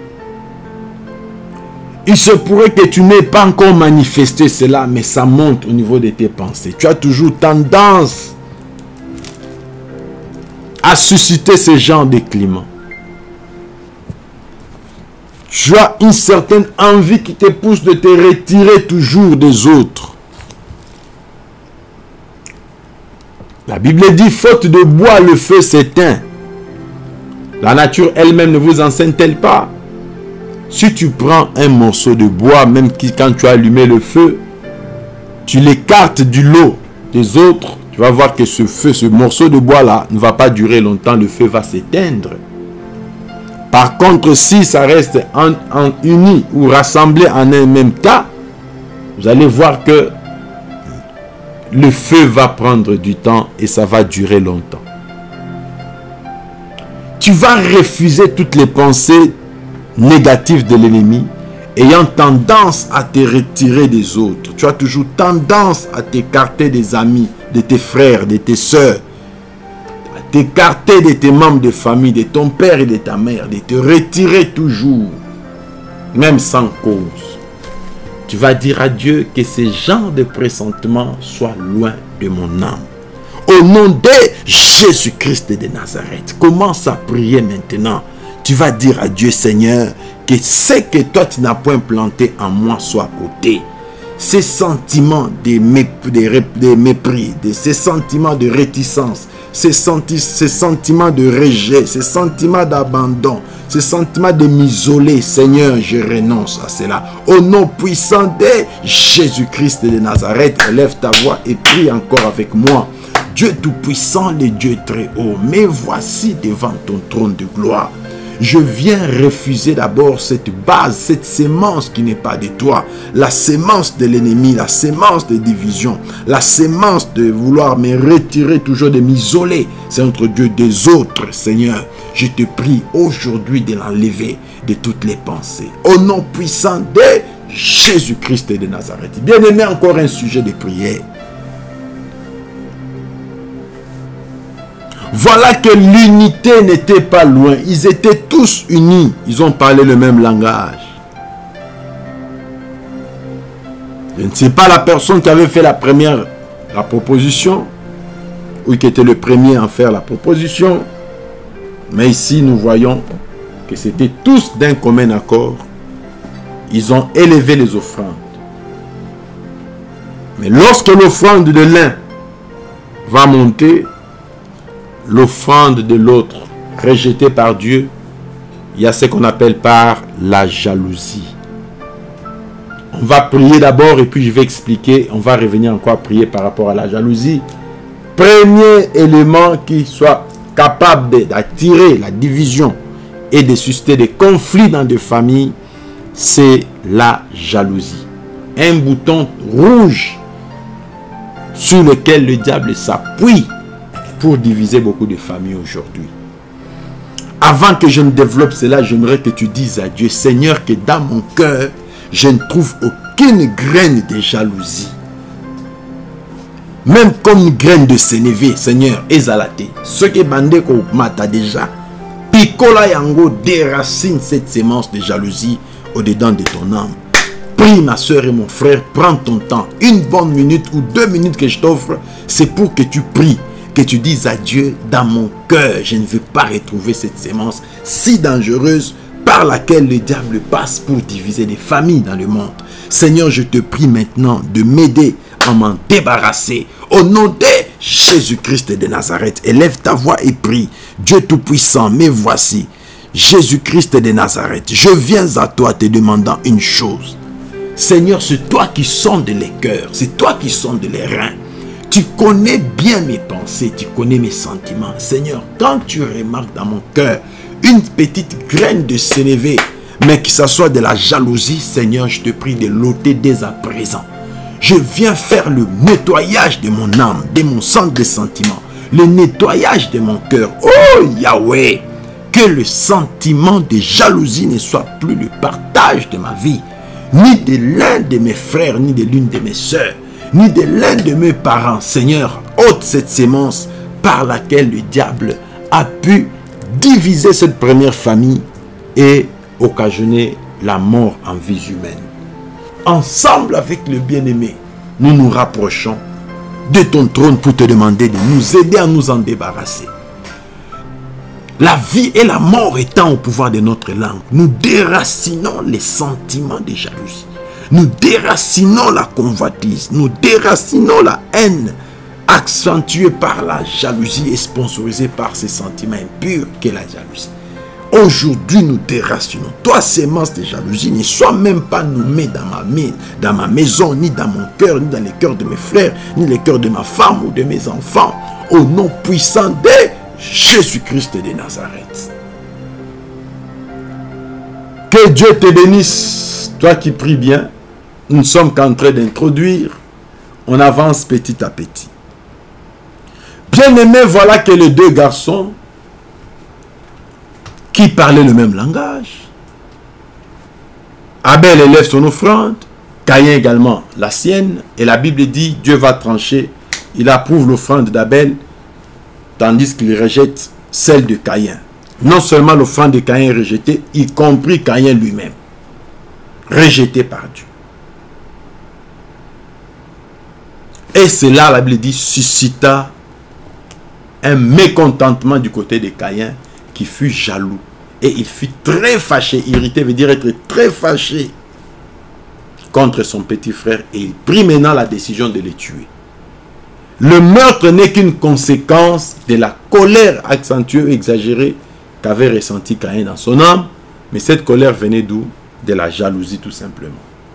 Il se pourrait que tu n'aies pas encore manifesté cela, mais ça monte au niveau de tes pensées. Tu as toujours tendance à susciter ce genre de climat. Tu as une certaine envie qui te pousse de te retirer toujours des autres. La Bible dit, faute de bois, le feu s'éteint. La nature elle-même ne vous enseigne-t-elle pas? Si tu prends un morceau de bois, même quand tu as allumé le feu, tu l'écartes du lot des autres, tu vas voir que ce feu, ce morceau de bois-là, ne va pas durer longtemps, le feu va s'éteindre. Par contre, si ça reste en, en uni ou rassemblé en un même tas, vous allez voir que le feu va prendre du temps et ça va durer longtemps. Tu vas refuser toutes les pensées négatives de l'ennemi, ayant tendance à te retirer des autres. Tu as toujours tendance à t'écarter des amis, de tes frères, de tes soeurs, à t'écarter de tes membres de famille, de ton père et de ta mère, de te retirer toujours, même sans cause. Tu vas dire à Dieu que ce genre de pressentiment soit loin de mon âme. Au nom de Jésus-Christ de Nazareth, commence à prier maintenant. Tu vas dire à Dieu, Seigneur, que ce que toi tu n'as point planté en moi soit ôté. Ces sentiments de, mépris, de, de mépris, de, ces sentiments de réticence, ces, senti, ces sentiments de rejet, ces sentiments d'abandon, ces sentiments de m'isoler, Seigneur, je renonce à cela. Au nom puissant de Jésus-Christ de Nazareth, élève ta voix et prie encore avec moi. Dieu Tout-Puissant, le Dieu très haut, mais voici devant ton trône de gloire. Je viens refuser d'abord cette base, cette sémence qui n'est pas de toi. La sémence de l'ennemi, la sémence de division, la sémence de vouloir me retirer toujours, de m'isoler. C'est entre Dieu des autres, Seigneur. Je te prie aujourd'hui de l'enlever de toutes les pensées. Au nom puissant de Jésus-Christ de Nazareth. Bien aimé, encore un sujet de prière. Voilà que l'unité n'était pas loin. Ils étaient tous unis. Ils ont parlé le même langage. Je ne sais pas la personne qui avait fait la première la proposition ou qui était le premier à faire la proposition. Mais ici, nous voyons que c'était tous d'un commun accord. Ils ont élevé les offrandes. Mais lorsque l'offrande de l'un va monter, l'offrande de l'autre rejetée par Dieu, il y a ce qu'on appelle par la jalousie. On va prier d'abord et puis je vais expliquer, on va revenir encore à prier par rapport à la jalousie. Premier élément qui soit capable d'attirer la division et de susciter des conflits dans des familles, c'est la jalousie. Un bouton rouge sur lequel le diable s'appuie pour diviser beaucoup de familles aujourd'hui. Avant que je ne développe cela, j'aimerais que tu dises à Dieu, Seigneur, que dans mon cœur, je ne trouve aucune graine de jalousie. Même comme une graine de sénévé, Seigneur, ezalate. Ce qui bandé ko mata déjà, picola yango déracine cette sémence de jalousie au-dedans de ton âme. Prie ma soeur et mon frère, prends ton temps. Une bonne minute ou deux minutes que je t'offre, c'est pour que tu pries, que tu dises à Dieu, dans mon cœur, je ne veux pas retrouver cette sémence si dangereuse par laquelle le diable passe pour diviser les familles dans le monde. Seigneur, je te prie maintenant de m'aider à m'en débarrasser. Au nom de Jésus-Christ de Nazareth, élève ta voix et prie. Dieu Tout-Puissant, me voici. Jésus-Christ de Nazareth, je viens à toi te demandant une chose. Seigneur, c'est toi qui sondes les cœurs, c'est toi qui sondes les reins. Tu connais bien mes pensées, tu connais mes sentiments. Seigneur, quand tu remarques dans mon cœur une petite graine de sénévé, mais que ça soit de la jalousie, Seigneur, je te prie de l'ôter dès à présent. Je viens faire le nettoyage de mon âme, de mon centre de sentiments, le nettoyage de mon cœur. Oh Yahweh, que le sentiment de jalousie ne soit plus le partage de ma vie, ni de l'un de mes frères, ni de l'une de mes sœurs, ni de l'un de mes parents. Seigneur, ôte cette sémence par laquelle le diable a pu diviser cette première famille et occasionner la mort en vie humaine. Ensemble avec le bien-aimé, nous nous rapprochons de ton trône pour te demander de nous aider à nous en débarrasser. La vie et la mort étant au pouvoir de notre langue, nous déracinons les sentiments de jalousie. Nous déracinons la convoitise. Nous déracinons la haine accentuée par la jalousie et sponsorisée par ces sentiments impurs qu'est la jalousie. Aujourd'hui, nous déracinons. Toi, sémence de jalousie, ne sois même pas nommé dans ma, dans ma maison, ni dans mon cœur, ni dans les cœurs de mes frères, ni les cœurs de ma femme ou de mes enfants. Au nom puissant de Jésus-Christ de Nazareth. Que Dieu te bénisse, toi qui pries bien. Nous ne sommes qu'en train d'introduire. On avance petit à petit. Bien-aimés, voilà que les deux garçons qui parlaient le même langage. Abel élève son offrande, Caïn également la sienne, et la Bible dit, Dieu va trancher, il approuve l'offrande d'Abel, tandis qu'il rejette celle de Caïn. Non seulement l'offrande de Caïn est rejetée, y compris Caïn lui-même, rejeté par Dieu. Et cela, la Bible dit, suscita un mécontentement du côté de Caïn, qui fut jaloux. Et il fut très fâché, irrité veut dire être très fâché contre son petit frère. Et il prit maintenant la décision de le tuer. Le meurtre n'est qu'une conséquence de la colère accentuée, exagérée qu'avait ressenti Caïn dans son âme. Mais cette colère venait d'où? De la jalousie tout simplement.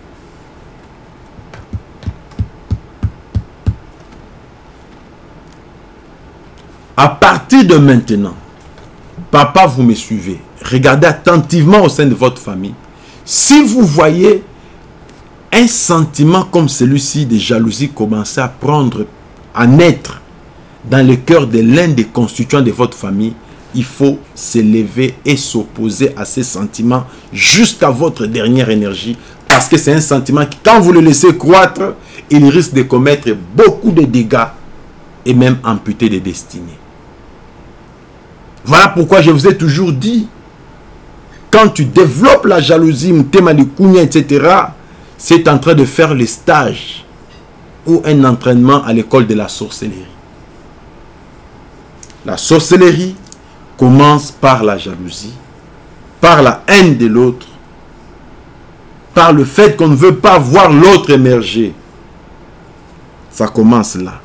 À partir de maintenant, papa, vous me suivez. Regardez attentivement au sein de votre famille. Si vous voyez un sentiment comme celui-ci de jalousie commencer à prendre, à naître dans le cœur de l'un des constituants de votre famille, il faut s'élever et s'opposer à ces sentiments jusqu'à votre dernière énergie. Parce que c'est un sentiment qui, quand vous le laissez croître, il risque de commettre beaucoup de dégâts et même amputer des destinées. Voilà pourquoi je vous ai toujours dit, quand tu développes la jalousie, et cetera, c'est en train de faire le stage ou un entraînement à l'école de la sorcellerie. La sorcellerie commence par la jalousie, par la haine de l'autre, par le fait qu'on ne veut pas voir l'autre émerger. Ça commence là.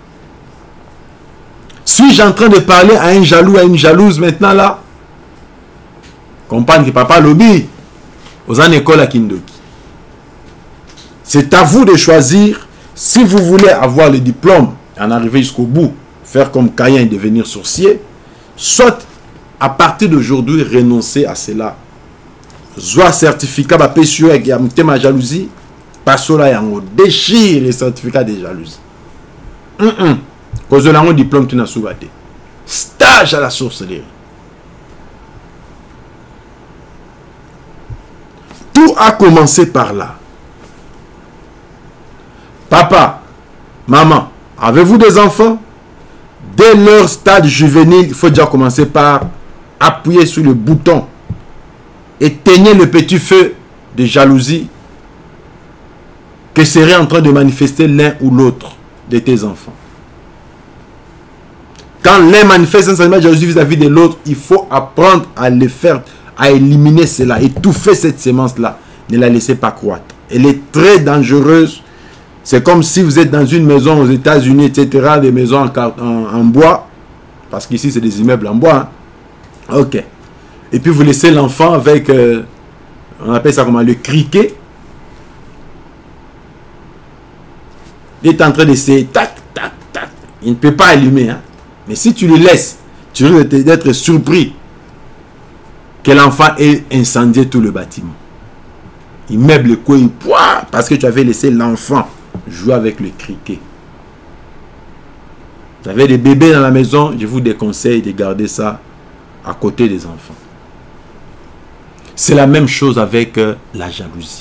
Suis-je en train de parler à un jaloux, à une jalouse maintenant là? Comprendre que papa lobby aux en école à Kindoki. C'est à vous de choisir si vous voulez avoir le diplôme et en arriver jusqu'au bout, faire comme Caïn et devenir sorcier, soit à partir d'aujourd'hui renoncer à cela. Soit certificat ba pesio avec ma jalousie, parce là yango déchire les certificats de jalousie. Mm -mm. Cause de l'ango diplôme tu n'as soubaté. Stage à la sorcellerie. Tout a commencé par là. Papa, maman, Avez-vous des enfants? Dès leur stade juvénile, il faut déjà commencer par appuyer sur le bouton. Éteignez le petit feu de jalousie que serait en train de manifester l'un ou l'autre de tes enfants. Quand l'un manifeste un sentiment de jalousie vis-à-vis de l'autre, il faut apprendre à le faire, à éliminer cela, étouffer cette sémence-là. Ne la laissez pas croître. Elle est très dangereuse. C'est comme si vous êtes dans une maison aux États-Unis, et cetera, des maisons en, en, en bois, parce qu'ici c'est des immeubles en bois. Hein. Ok. Et puis vous laissez l'enfant avec, euh, on appelle ça comment, le criquet. Il est en train d'essayer, tac, tac, tac. Il ne peut pas allumer. Hein. Mais si tu le laisses, tu risques d'être surpris que l'enfant ait incendié tout le bâtiment. Il meuble le coin, parce que tu avais laissé l'enfant jouer avec le criquet. Vous avez des bébés dans la maison, je vous déconseille de garder ça à côté des enfants. C'est la même chose avec euh, la jalousie.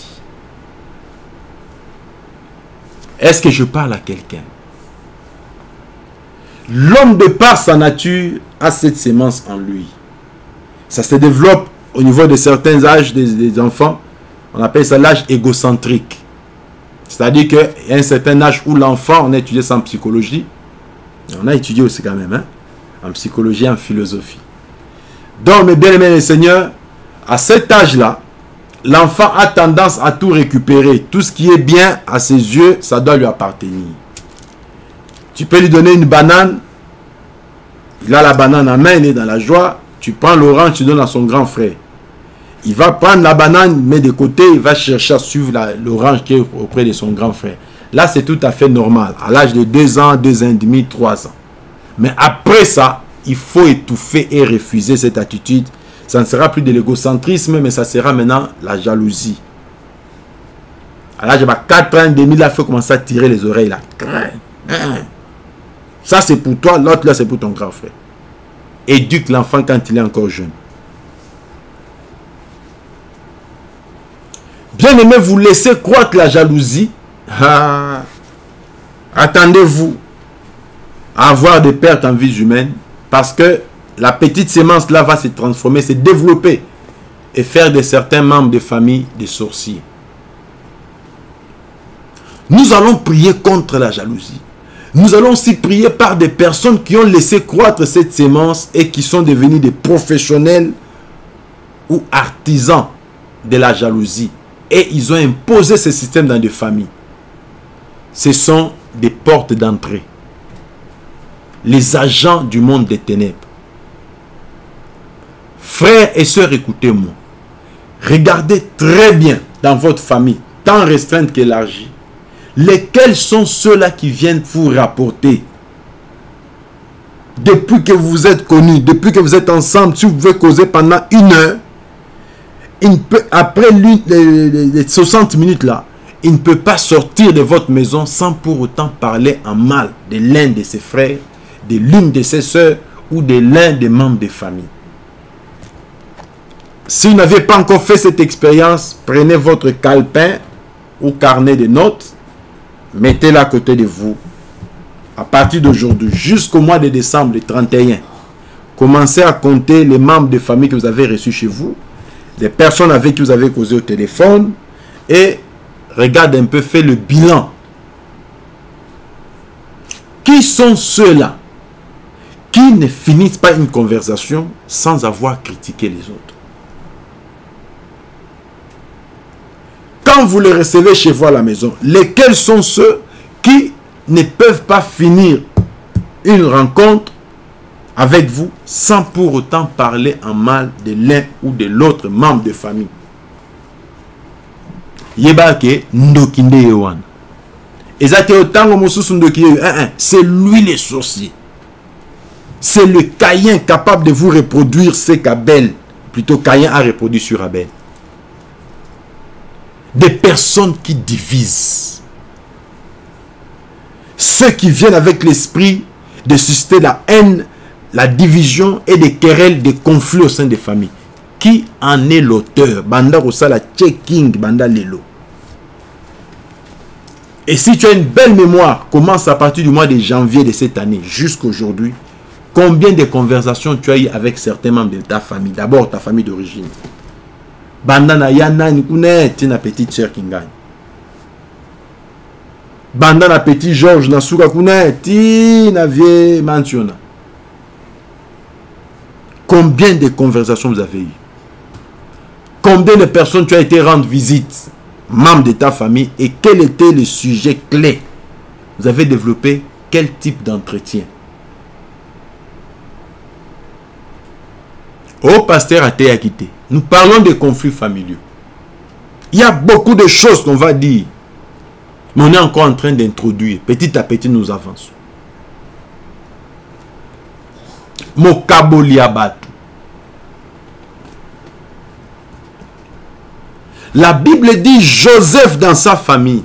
Est-ce que je parle à quelqu'un? L'homme, de par sa nature, a cette sémence en lui. Ça se développe au niveau de certains âges des, des enfants. On appelle ça l'âge égocentrique. C'est-à-dire qu'il y a un certain âge où l'enfant, on a étudié ça en psychologie. On a étudié aussi quand même, hein, en psychologie, en philosophie. Donc, mes bien-aimés les seigneurs, à cet âge-là, l'enfant a tendance à tout récupérer. Tout ce qui est bien à ses yeux, ça doit lui appartenir. Tu peux lui donner une banane. Il a la banane en main, il est dans la joie. Tu prends l'orange, tu donnes à son grand frère. Il va prendre la banane, mais de côté, il va chercher à suivre l'orange qui est auprès de son grand frère. Là, c'est tout à fait normal. À l'âge de deux ans, deux ans et demi, trois ans. Mais après ça, il faut étouffer et refuser cette attitude. Ça ne sera plus de l'égocentrisme, mais ça sera maintenant la jalousie. À l'âge de quatre ans et demi, là, il faut commencer à tirer les oreilles. Là. Ça, c'est pour toi. L'autre, là, c'est pour ton grand frère. Éduque l'enfant quand il est encore jeune. Bien aimé, vous laissez croître la jalousie. Ah, attendez-vous à avoir des pertes en vie humaine, parce que la petite sémence là va se transformer, se développer et faire de certains membres de famille des sorciers. Nous allons prier contre la jalousie. Nous allons aussi prier par des personnes qui ont laissé croître cette sémence et qui sont devenus des professionnels ou artisans de la jalousie. Et ils ont imposé ce système dans des familles. Ce sont des portes d'entrée. Les agents du monde des ténèbres. Frères et sœurs, écoutez-moi. Regardez très bien dans votre famille, tant restreinte qu'élargie, lesquels sont ceux-là qui viennent vous rapporter. Depuis que vous êtes connus, depuis que vous êtes ensemble, si vous pouvez causer pendant une heure, il ne peut, après les, les, les soixante minutes là, il ne peut pas sortir de votre maison sans pour autant parler en mal de l'un de ses frères, de l'une de ses sœurs ou de l'un des membres de famille. Si vous n'avez pas encore fait cette expérience, prenez votre calepin ou carnet de notes, mettez-le à côté de vous. À partir d'aujourd'hui, jusqu'au mois de décembre, le trente et un, commencez à compter les membres de famille que vous avez reçus chez vous, des personnes avec qui vous avez causé au téléphone, et regardez un peu, faites le bilan. Qui sont ceux-là qui ne finissent pas une conversation sans avoir critiqué les autres? Quand vous les recevez chez vous à la maison, lesquels sont ceux qui ne peuvent pas finir une rencontre avec vous sans pour autant parler en mal de l'un ou de l'autre membre de famille? Yebake ndokinde yewan. Ezate otango mosusu ndoki yewan. C'est lui le sorcier. C'est le Caïn capable de vous reproduire ce qu'Abel, plutôt Caïn a reproduit sur Abel. Des personnes qui divisent. Ceux qui viennent avec l'esprit de susciter la haine, la division et des querelles, des conflits au sein des familles. Qui en est l'auteur? Banda Rosala checking Banda Lelo. Et si tu as une belle mémoire, commence à partir du mois de janvier de cette année jusqu'à aujourd'hui, combien de conversations tu as eu avec certains membres de ta famille, d'abord ta famille d'origine. Bandana yana nikune, tina petite sœur qui gagne. Bandana petit Georges Nasuka kune, tina vie mantiona. Combien de conversations vous avez eu? Combien de personnes tu as été rendre visite, membres de ta famille, et quel était le sujet clé? Vous avez développé quel type d'entretien? Au pasteur a été acquitté. Nous parlons des conflits familiaux. Il y a beaucoup de choses qu'on va dire, mais on est encore en train d'introduire. Petit à petit, nous avançons. Mokaboli abatu. La Bible dit Joseph dans sa famille.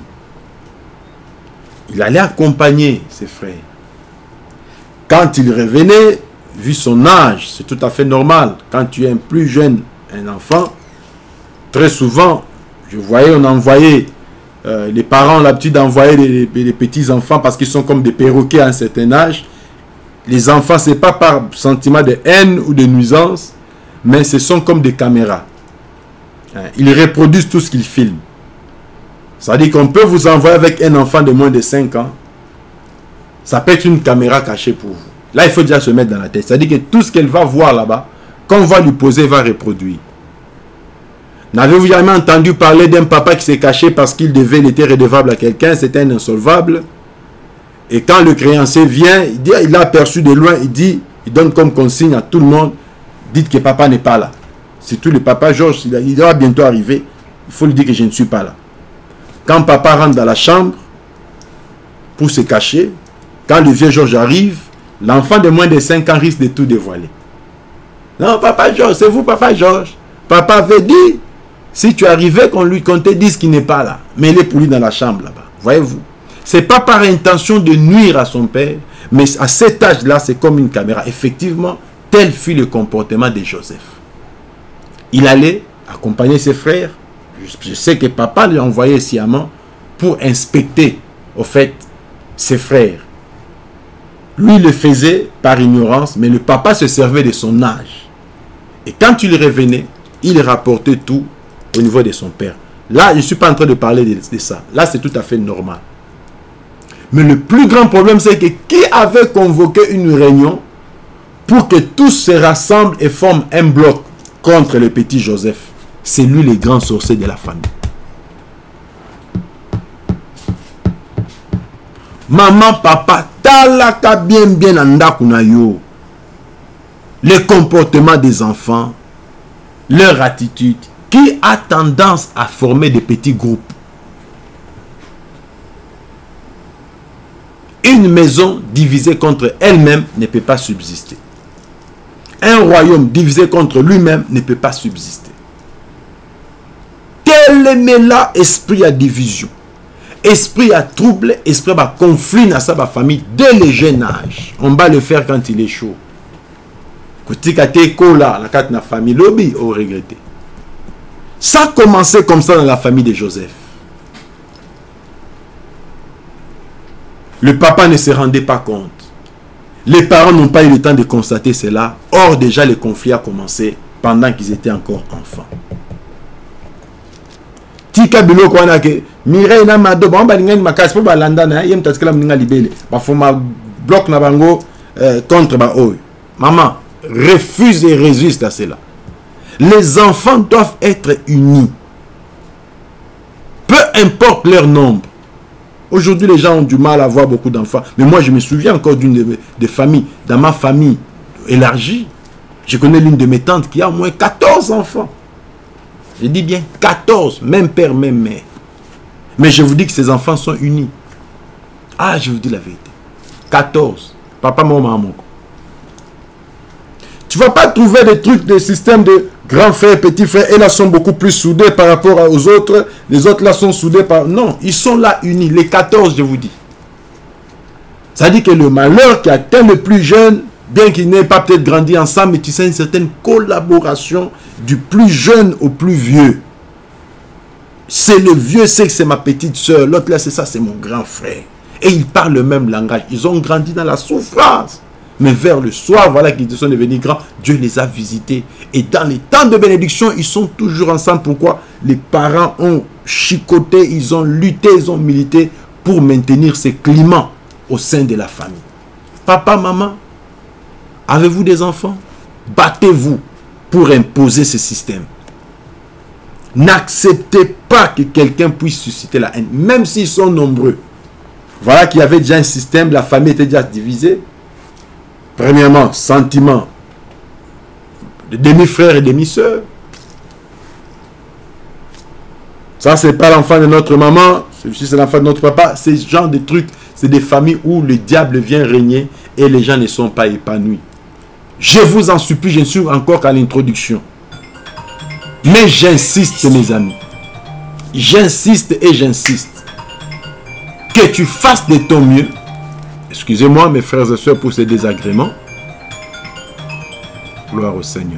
Il allait accompagner ses frères. Quand il revenait, vu son âge, c'est tout à fait normal. Quand tu es un plus jeune, un enfant, très souvent, je voyais, on envoyait, euh, les parents ont l'habitude d'envoyer les, les, les petits-enfants parce qu'ils sont comme des perroquets à un certain âge. Les enfants, ce n'est pas par sentiment de haine ou de nuisance, mais ce sont comme des caméras. Ils reproduisent tout ce qu'ils filment. Ça veut dire qu'on peut vous envoyer avec un enfant de moins de cinq ans. Ça peut être une caméra cachée pour vous. Là, il faut déjà se mettre dans la tête. Ça veut dire que tout ce qu'elle va voir là-bas, quand on va lui poser, va reproduire. N'avez-vous jamais entendu parler d'un papa qui s'est caché parce qu'il devait, il était redevable à quelqu'un, c'était un insolvable. Et quand le créancier vient, il, dit, il l'a aperçu de loin, il dit, il donne comme consigne à tout le monde, dites que papa n'est pas là. Surtout le papa Georges, il va bientôt arriver, il faut lui dire que je ne suis pas là. Quand papa rentre dans la chambre pour se cacher, quand le vieux Georges arrive, l'enfant de moins de cinq ans risque de tout dévoiler. Non, papa Georges, c'est vous papa Georges. Papa avait dit, si tu arrivais qu'on lui qu'on te dise qu'il n'est pas là, mais il est pour lui dans la chambre là-bas. Voyez-vous, ce n'est pas par intention de nuire à son père, mais à cet âge-là, c'est comme une caméra. Effectivement, tel fut le comportement de Joseph. Il allait accompagner ses frères. Je sais que papa lui envoyait sciemment pour inspecter, au fait, ses frères. Lui le faisait par ignorance, mais le papa se servait de son âge. Et quand il revenait, il rapportait tout au niveau de son père. Là, je ne suis pas en train de parler de, de ça. Là, c'est tout à fait normal. Mais le plus grand problème, c'est que qui avait convoqué une réunion pour que tous se rassemblent et forment un bloc contre le petit Joseph? C'est lui le grand sorcier de la famille. Maman, papa, talaka bien bien andakuna yo. Le comportement des enfants, leur attitude, qui a tendance à former des petits groupes. Une maison divisée contre elle-même ne peut pas subsister. Un royaume divisé contre lui-même ne peut pas subsister. Tel est là esprit à division, esprit à trouble, esprit à conflit dans sa famille dès le jeune âge. On va le faire quand il est chaud. La famille lobby au regretté. Ça a commencé comme ça dans la famille de Joseph. Le papa ne se rendait pas compte. Les parents n'ont pas eu le temps de constater cela. Or, déjà, le conflit a commencé pendant qu'ils étaient encore enfants. Tika bilo kwa nake Mireille na mado ba balinga ni makasi po balanda na yem taskala mninga libele ba foma bloc na bango euh, contre ba oy. Maman, refuse et résiste à cela. Les enfants doivent être unis. Peu importe leur nombre. Aujourd'hui, les gens ont du mal à avoir beaucoup d'enfants. Mais moi, je me souviens encore d'une de, de familles, dans ma famille élargie. Je connais l'une de mes tantes qui a au moins quatorze enfants. Je dis bien quatorze, même père, même mère. Mais je vous dis que ces enfants sont unis. Ah, je vous dis la vérité. quatorze. Papa, maman, maman. Tu ne vas pas trouver des trucs, des systèmes de grands frères, petits frères. Et là, sont beaucoup plus soudés par rapport aux autres. Les autres là sont soudés par... Non, ils sont là unis. Les quatorze, je vous dis. Ça dit que le malheur qui atteint le plus jeune, bien qu'il n'ait pas peut-être grandi ensemble, mais tu sais une certaine collaboration du plus jeune au plus vieux. C'est le vieux, c'est que c'est ma petite soeur. L'autre là, c'est ça, c'est mon grand frère. Et ils parlent le même langage. Ils ont grandi dans la souffrance. Mais vers le soir, voilà qu'ils sont devenus grands. Dieu les a visités. Et dans les temps de bénédiction, ils sont toujours ensemble. Pourquoi? Les parents ont chicoté, ils ont lutté, ils ont milité pour maintenir ce climat au sein de la famille. Papa, maman, avez-vous des enfants? Battez-vous pour imposer ce système. N'acceptez pas que quelqu'un puisse susciter la haine, même s'ils sont nombreux. Voilà qu'il y avait déjà un système, la famille était déjà divisée. Premièrement, sentiment de demi-frère et demi-sœur. Ça, c'est pas l'enfant de notre maman, celui-ci c'est l'enfant de notre papa. C'est ce genre de trucs, c'est des familles où le diable vient régner et les gens ne sont pas épanouis. Je vous en supplie, je ne suis encore qu'à l'introduction. Mais j'insiste, mes amis. J'insiste et j'insiste. Que tu fasses de ton mieux. Excusez-moi, mes frères et sœurs, pour ces désagréments. Gloire au Seigneur.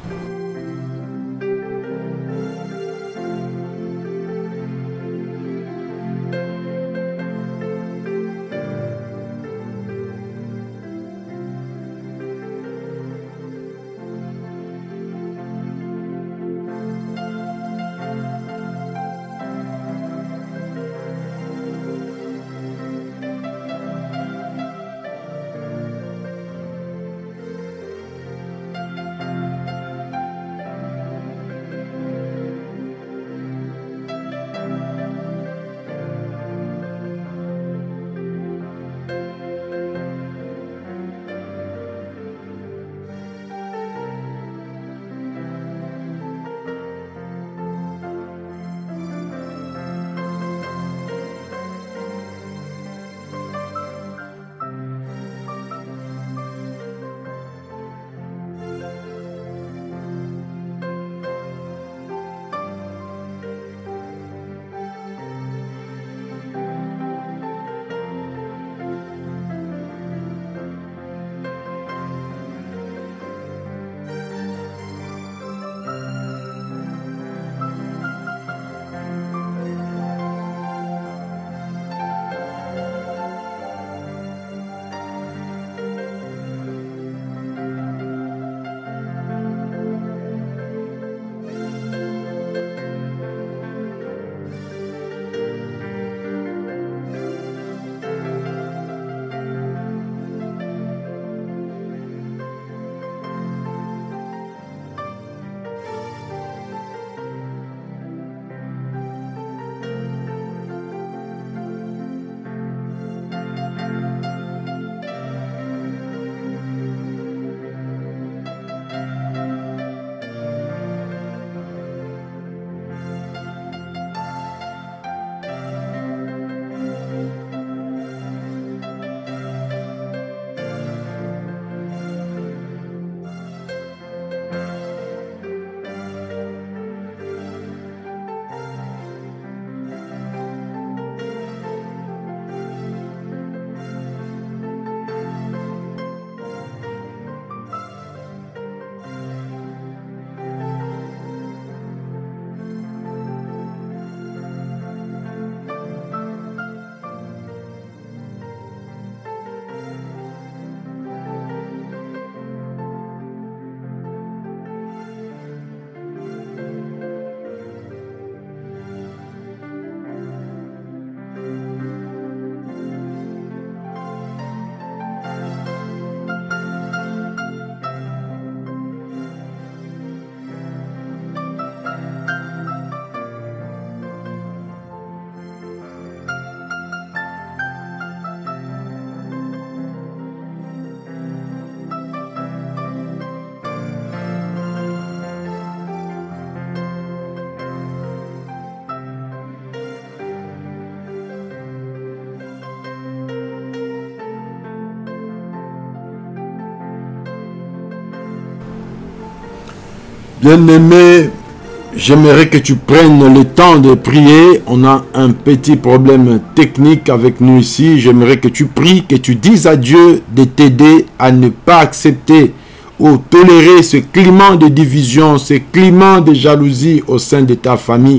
Bien-aimé, j'aimerais que tu prennes le temps de prier. On a un petit problème technique avec nous ici. J'aimerais que tu pries, que tu dises à Dieu de t'aider à ne pas accepter ou tolérer ce climat de division, ce climat de jalousie au sein de ta famille.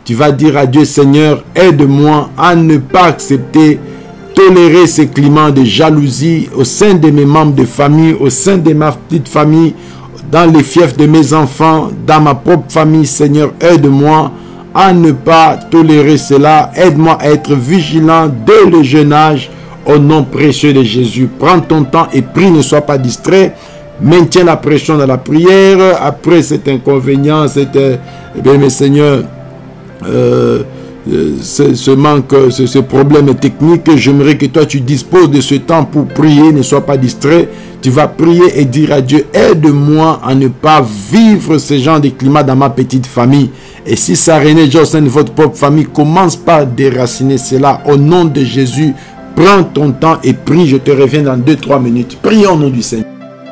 Tu vas dire à Dieu, Seigneur, aide-moi à ne pas accepter, tolérer ces climats de jalousie au sein de mes membres de famille, au sein de ma petite famille, dans les fiefs de mes enfants, dans ma propre famille. Seigneur, aide-moi à ne pas tolérer cela. Aide-moi à être vigilant dès le jeune âge, au nom précieux de Jésus. Prends ton temps et prie, ne sois pas distrait. Maintiens la pression dans la prière. Après cet inconvénient, cet, euh, eh bien, mes seigneurs, euh, euh, ce, ce manque, ce, ce problème technique, j'aimerais que toi tu disposes de ce temps pour prier. Ne sois pas distrait. Tu vas prier et dire à Dieu, aide-moi à ne pas vivre ce genre de climat dans ma petite famille. Et si ça renaît au sein de votre propre famille, commence par déraciner cela au nom de Jésus. Prends ton temps et prie. Je te reviens dans deux trois minutes. Prions au nom du Seigneur.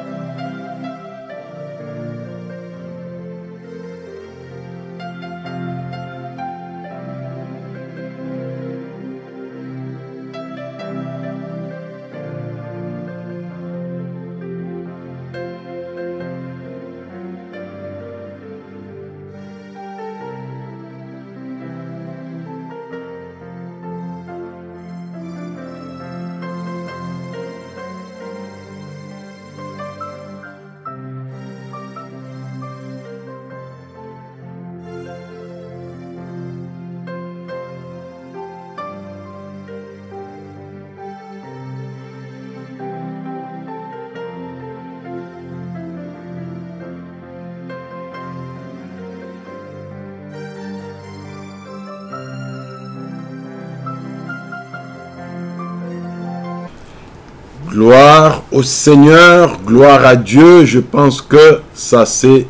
Gloire au Seigneur, gloire à Dieu. Je pense que ça s'est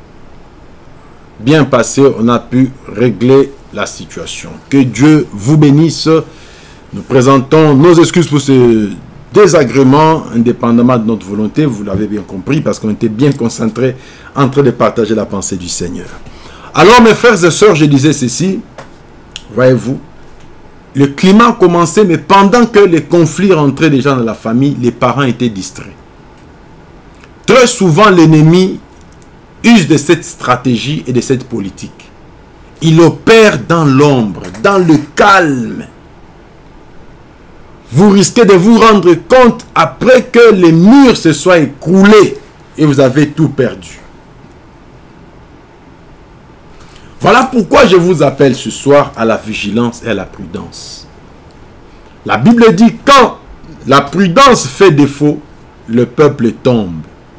bien passé. On a pu régler la situation. Que Dieu vous bénisse. Nous présentons nos excuses pour ce désagrément, indépendamment de notre volonté. Vous l'avez bien compris, parce qu'on était bien concentrés en train de partager la pensée du Seigneur. Alors, mes frères et sœurs, je disais ceci. Voyez-vous, le climat a commencé, mais pendant que les conflits rentraient déjà dans la famille, les parents étaient distraits. Très souvent, l'ennemi use de cette stratégie et de cette politique. Il opère dans l'ombre, dans le calme. Vous risquez de vous rendre compte après que les murs se soient écroulés et vous avez tout perdu. Voilà pourquoi je vous appelle ce soir à la vigilance et à la prudence. La Bible dit, quand la prudence fait défaut, le peuple tombe.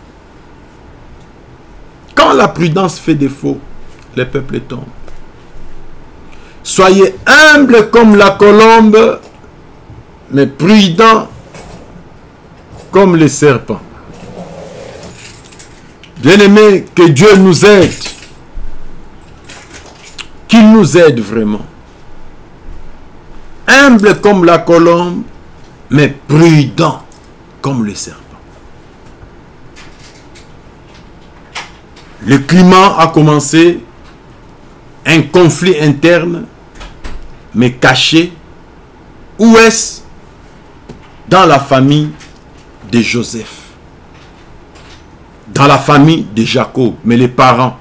Quand la prudence fait défaut, le peuple tombe. Soyez humbles comme la colombe, mais prudents comme les serpents. Bien-aimés, que Dieu nous aide. Qu'il nous aide vraiment. Humble comme la colombe, mais prudent comme le serpent. Le climat a commencé, un conflit interne, mais caché. Où est-ce? Dans la famille de Joseph. Dans la famille de Jacob, mais les parents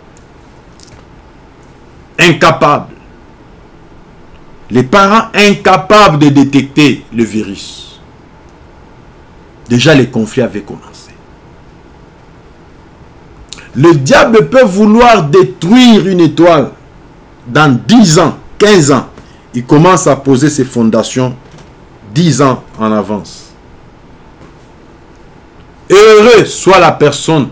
incapables. Les parents incapables de détecter le virus. Déjà, les conflits avaient commencé. Le diable peut vouloir détruire une étoile dans dix ans, quinze ans. Il commence à poser ses fondations dix ans en avance. Et heureux soit la personne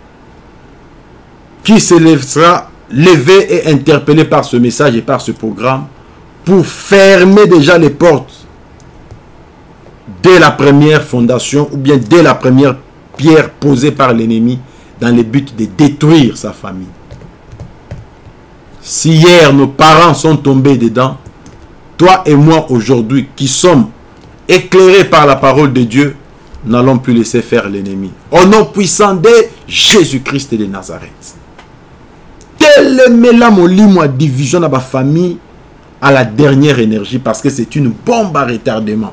qui se lèvera levé et interpellé par ce message et par ce programme pour fermer déjà les portes dès la première fondation ou bien dès la première pierre posée par l'ennemi dans le but de détruire sa famille. Si hier nos parents sont tombés dedans, toi et moi aujourd'hui qui sommes éclairés par la parole de Dieu, n'allons plus laisser faire l'ennemi. Au nom puissant de Jésus-Christ de Nazareth. La division dans ma famille à la dernière énergie parce que c'est une bombe à retardement.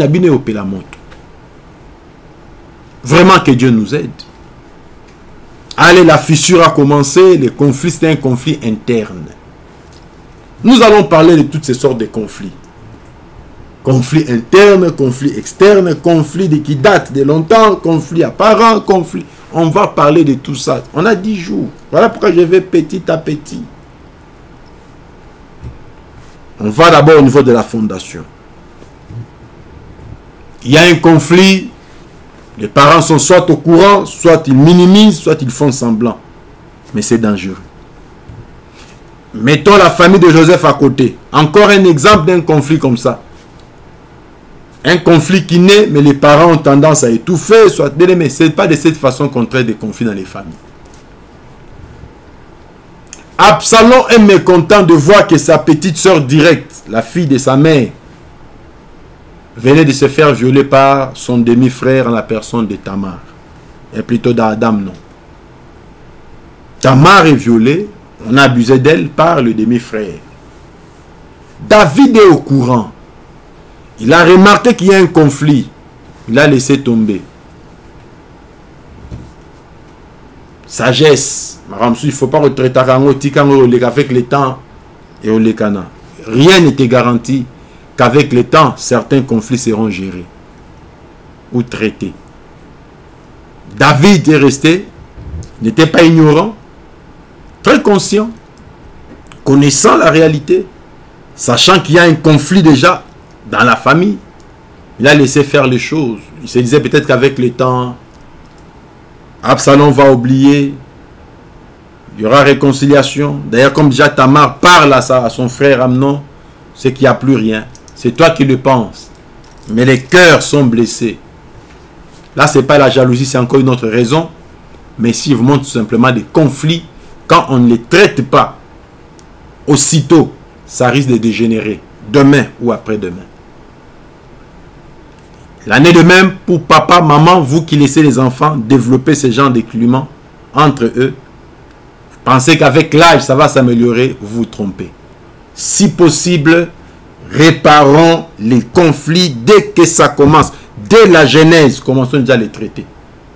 Vraiment que Dieu nous aide. Allez, la fissure a commencé, le conflit, c'est un conflit interne. Nous allons parler de toutes ces sortes de conflits. Conflits internes, conflits externes, conflits qui datent de longtemps, conflits apparents, conflits... On va parler de tout ça. On a dix jours. Voilà pourquoi je vais petit à petit. On va d'abord au niveau de la fondation. Il y a un conflit. Les parents sont soit au courant, soit ils minimisent, soit ils font semblant. Mais c'est dangereux. Mettons la famille de Joseph à côté. Encore un exemple d'un conflit comme ça. Un conflit qui naît, mais les parents ont tendance à étouffer, soit... Mais ce n'est pas de cette façon qu'on traite des conflits dans les familles. Absalom est mécontent de voir que sa petite sœur directe, la fille de sa mère, venait de se faire violer par son demi-frère en la personne de Tamar. Et plutôt d'Adam, non. Tamar est violée, on a abusé d'elle par le demi-frère. David est au courant. Il a remarqué qu'il y a un conflit. Il a laissé tomber. Sagesse. Il ne faut pas retraiter avec le temps et au lekana. Rien n'était garanti qu'avec le temps, certains conflits seront gérés ou traités. David est resté, n'était pas ignorant, très conscient, connaissant la réalité, sachant qu'il y a un conflit déjà dans la famille. Il a laissé faire les choses. Il se disait peut-être qu'avec le temps, Absalom va oublier. Il y aura réconciliation. D'ailleurs, comme déjà Tamar parle à, sa, à son frère Amnon, c'est qu'il n'y a plus rien. C'est toi qui le penses. Mais les cœurs sont blessés. Là, ce n'est pas la jalousie, c'est encore une autre raison. Mais si vous montrez tout simplement des conflits, quand on ne les traite pas, aussitôt, ça risque de dégénérer. Demain ou après-demain. L'année de même pour papa, maman, vous qui laissez les enfants développer ce genre d'éclument entre eux. Vous pensez qu'avec l'âge, ça va s'améliorer, vous vous trompez. Si possible, réparons les conflits dès que ça commence. Dès la genèse, commençons déjà à les traiter.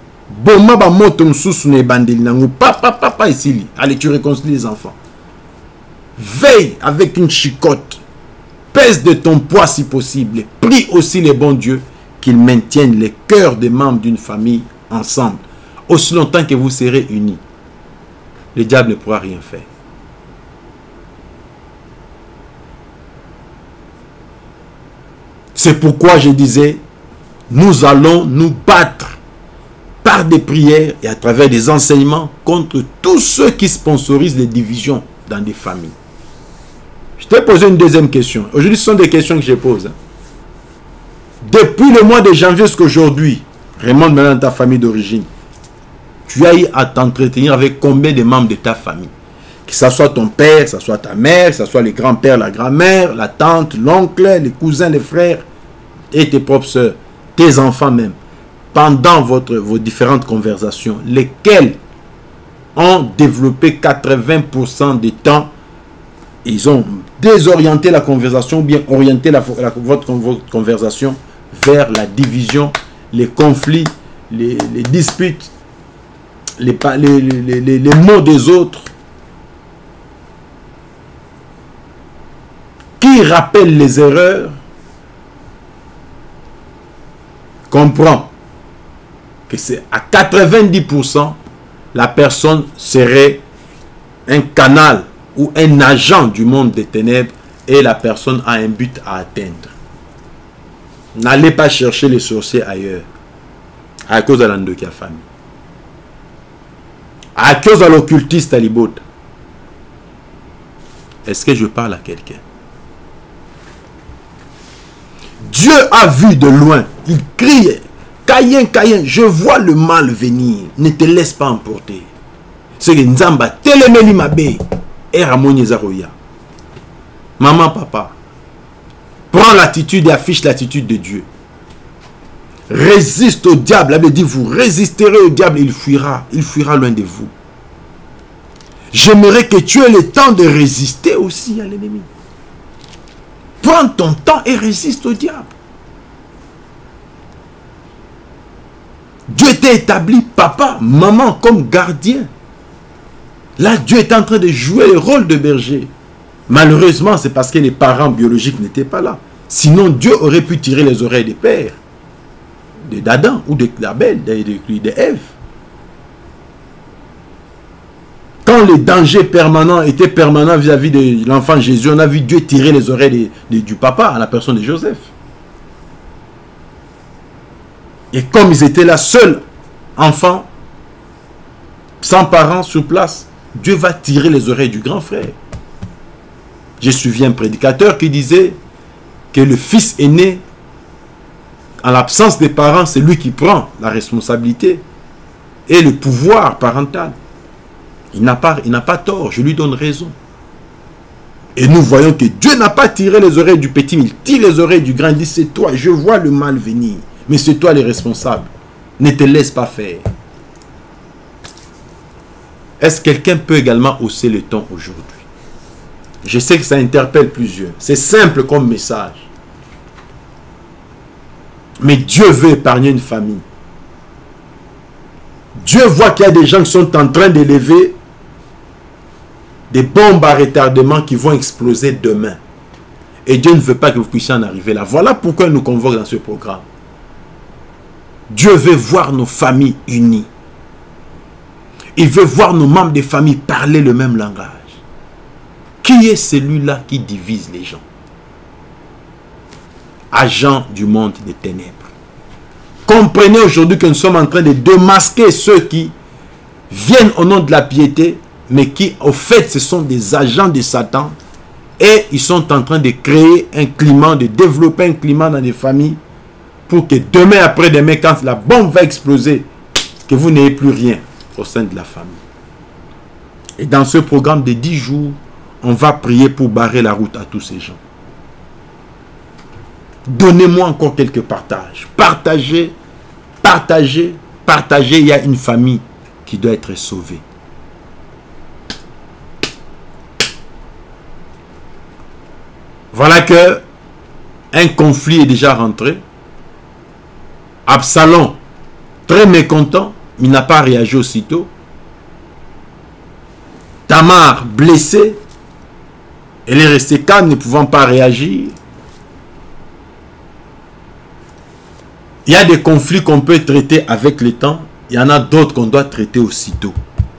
Papa, papa, ici. Allez, tu réconcilies les enfants. Veille avec une chicotte. Pèse de ton poids si possible. Prie aussi les bons dieux qu'ils maintiennent les cœurs des membres d'une famille ensemble. Aussi longtemps que vous serez unis. Le diable ne pourra rien faire. C'est pourquoi je disais, nous allons nous battre par des prières et à travers des enseignements contre tous ceux qui sponsorisent les divisions dans des familles. Je t'ai posé une deuxième question. Aujourd'hui, ce sont des questions que je pose. Depuis le mois de janvier jusqu'à aujourd'hui, remonte maintenant ta famille d'origine. Tu as eu à t'entretenir avec combien de membres de ta famille? Que ce soit ton père, que ce soit ta mère, que ce soit les grands-pères, la grand-mère, la tante, l'oncle, les cousins, les frères et tes propres soeurs, tes enfants même. Pendant votre, vos différentes conversations, lesquels ont développé quatre-vingts pour cent du temps, ils ont désorienté la conversation ou bien orienté la, la, votre, votre conversation vers la division, les conflits, les, les disputes, les, les, les, les, les mots des autres. Qui rappelle les erreurs comprend que c'est à quatre-vingt-dix pour cent la personne serait un canal ou un agent du monde des ténèbres et la personne a un but à atteindre. N'allez pas chercher les sorciers ailleurs à cause de l'andokia famille. À cause de l'occultiste à l'ibot. Est-ce que je parle à quelqu'un? Dieu a vu de loin. Il crie. Caïn, Caïn, je vois le mal venir. Ne te laisse pas emporter. C'est que Nzamba, telemeli mabe. Et Ramoni Zaroya. Maman, papa. Prends l'attitude et affiche l'attitude de Dieu. Résiste au diable. Elle dit, vous résisterez au diable, il fuira. Il fuira loin de vous. J'aimerais que tu aies le temps de résister aussi à l'ennemi. Prends ton temps et résiste au diable. Dieu t'a établi papa, maman comme gardien. Là, Dieu est en train de jouer le rôle de berger. Malheureusement, c'est parce que les parents biologiques n'étaient pas là. Sinon, Dieu aurait pu tirer les oreilles des pères, d'Adam ou d'Abel, d'Ève. Quand les dangers permanents étaient permanents vis-à-vis de l'enfant Jésus, on a vu Dieu tirer les oreilles de, de, du papa à la personne de Joseph. Et comme ils étaient là seuls, enfants, sans parents sur place, Dieu va tirer les oreilles du grand frère. J'ai suivi un prédicateur qui disait que le fils aîné, en l'absence des parents, c'est lui qui prend la responsabilité et le pouvoir parental. Il n'a pas, il n'a pas tort, je lui donne raison. Et nous voyons que Dieu n'a pas tiré les oreilles du petit, mais il tire les oreilles du grand. Il dit, c'est toi, je vois le mal venir, mais c'est toi le responsable. Ne te laisse pas faire. Est-ce que quelqu'un peut également hausser le ton aujourd'hui? Je sais que ça interpelle plusieurs. C'est simple comme message. Mais Dieu veut épargner une famille. Dieu voit qu'il y a des gens qui sont en train d'élever des bombes à retardement qui vont exploser demain. Et Dieu ne veut pas que vous puissiez en arriver là. Voilà pourquoi il nous convoque dans ce programme. Dieu veut voir nos familles unies. Il veut voir nos membres de famille parler le même langage. Qui est celui-là qui divise les gens? Agent du monde des ténèbres. Comprenez aujourd'hui que nous sommes en train de démasquer ceux qui viennent au nom de la piété, mais qui, au fait, ce sont des agents de Satan. Et ils sont en train de créer un climat, de développer un climat dans les familles pour que demain, après-demain, quand la bombe va exploser, que vous n'ayez plus rien au sein de la famille. Et dans ce programme de dix jours, on va prier pour barrer la route à tous ces gens. Donnez-moi encore quelques partages. Partagez, partagez, partagez. Il y a une famille qui doit être sauvée. Voilà que un conflit est déjà rentré. Absalom, très mécontent, il n'a pas réagi aussitôt. Tamar, blessée, elle est restée calme, ne pouvant pas réagir. Il y a des conflits qu'on peut traiter avec le temps. Il y en a d'autres qu'on doit traiter aussitôt.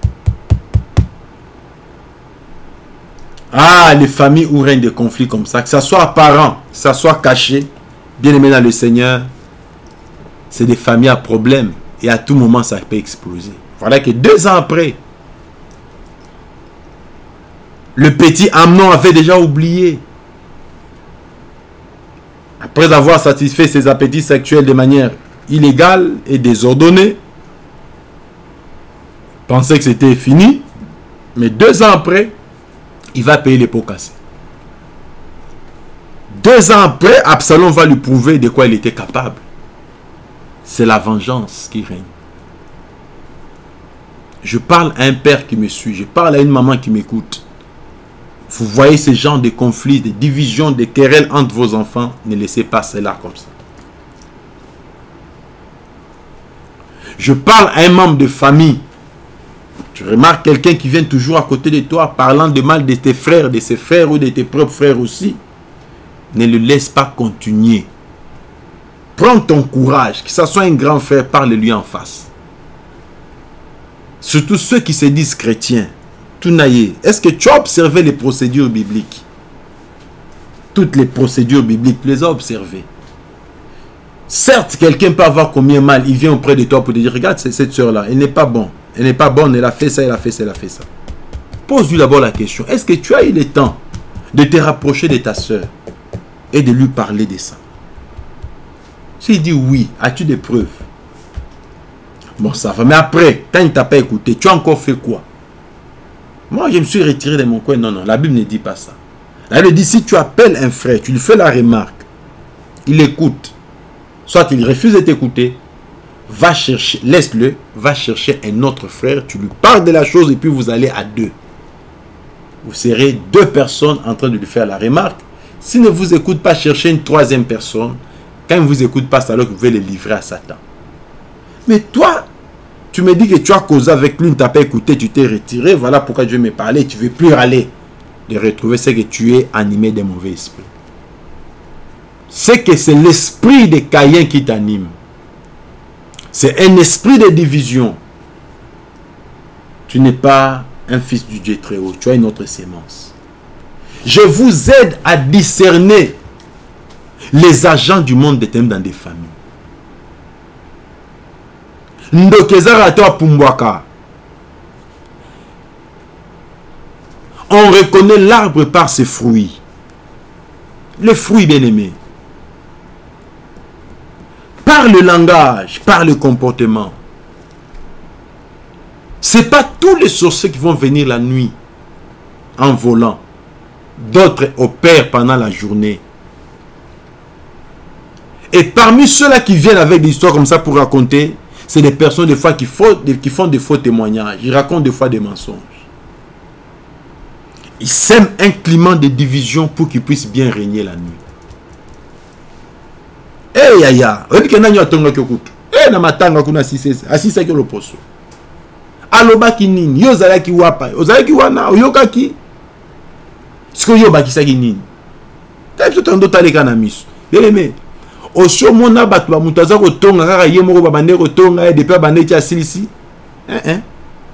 Ah, les familles où règnent des conflits comme ça, que ça soit apparent, que ça soit caché, bien aimé dans le Seigneur, c'est des familles à problème. Et à tout moment, ça peut exploser. Voilà que deux ans après, le petit Amnon avait déjà oublié. Après avoir satisfait ses appétits sexuels de manière illégale et désordonnée, pensait que c'était fini. Mais deux ans après, il va payer les pots cassés. Deux ans après, Absalom va lui prouver de quoi il était capable. C'est la vengeance qui règne. Je parle à un père qui me suit. Je parle à une maman qui m'écoute. Vous voyez ce genre de conflits, de divisions, de querelles entre vos enfants. Ne laissez pas cela comme ça. Je parle à un membre de famille. Tu remarques quelqu'un qui vient toujours à côté de toi parlant de mal de tes frères, de ses frères ou de tes propres frères aussi. Ne le laisse pas continuer. Prends ton courage, que ce soit un grand frère, parle-lui en face. Surtout ceux qui se disent chrétiens. Tounaïe, est-ce que tu as observé les procédures bibliques? Toutes les procédures bibliques, tu les as observées. Certes, quelqu'un peut avoir commis un mal, il vient auprès de toi pour te dire, regarde cette soeur-là, elle n'est pas bonne. Elle n'est pas bonne, elle a fait ça, elle a fait ça, elle a fait ça. Pose-lui d'abord la question, est-ce que tu as eu le temps de te rapprocher de ta soeur et de lui parler de ça? S'il dit oui, as-tu des preuves? Bon, ça va. Mais après, quand il ne t'a pas écouté, tu as encore fait quoi? Moi, je me suis retiré de mon coin. Non, non, la Bible ne dit pas ça. La Bible dit, si tu appelles un frère, tu lui fais la remarque, il écoute. Soit il refuse de t'écouter, va chercher, laisse-le, va chercher un autre frère, tu lui parles de la chose et puis vous allez à deux. Vous serez deux personnes en train de lui faire la remarque. S'il ne vous écoute pas, cherchez une troisième personne. Quand il ne vous écoute pas, c'est alors que vous pouvez le livrer à Satan. Mais toi, tu me dis que tu as causé avec lui, ne t'as pas écouté, tu t'es retiré. Voilà pourquoi Dieu me parlait. Tu ne veux plus aller. De retrouver, c'est que tu es animé de mauvais esprits. C'est que c'est l'esprit de Caïn qui t'anime. C'est un esprit de division. Tu n'es pas un fils du Dieu très haut. Tu as une autre sémence. Je vous aide à discerner les agents du monde des ténèbres dans des familles. On reconnaît l'arbre par ses fruits. Les fruits bien-aimés. Par le langage, par le comportement. Ce n'est pas tous les sorciers qui vont venir la nuit en volant. D'autres opèrent pendant la journée. Et parmi ceux-là qui viennent avec des histoires comme ça pour raconter, c'est des personnes des fois qui font, qui font des faux témoignages. Ils racontent des fois des mensonges. Ils sèment un climat de division pour qu'ils puissent bien régner la nuit. Eh ya ya, on dit que nanyo atonga kyokutu. Eh na matanga kuna sisese, asisa ke loposo. Aloba ki nini, yo zala ki wapa, yo zala ki wana, oyoka ki. Siko yo bakisa ki nini. Taïp so tando tale kana miso. Bien aimé. Osho mona batu ba mutaza ko tonga kaka ye moko ba bande ko tonga e depuis bande ti asilisi. Hein hein.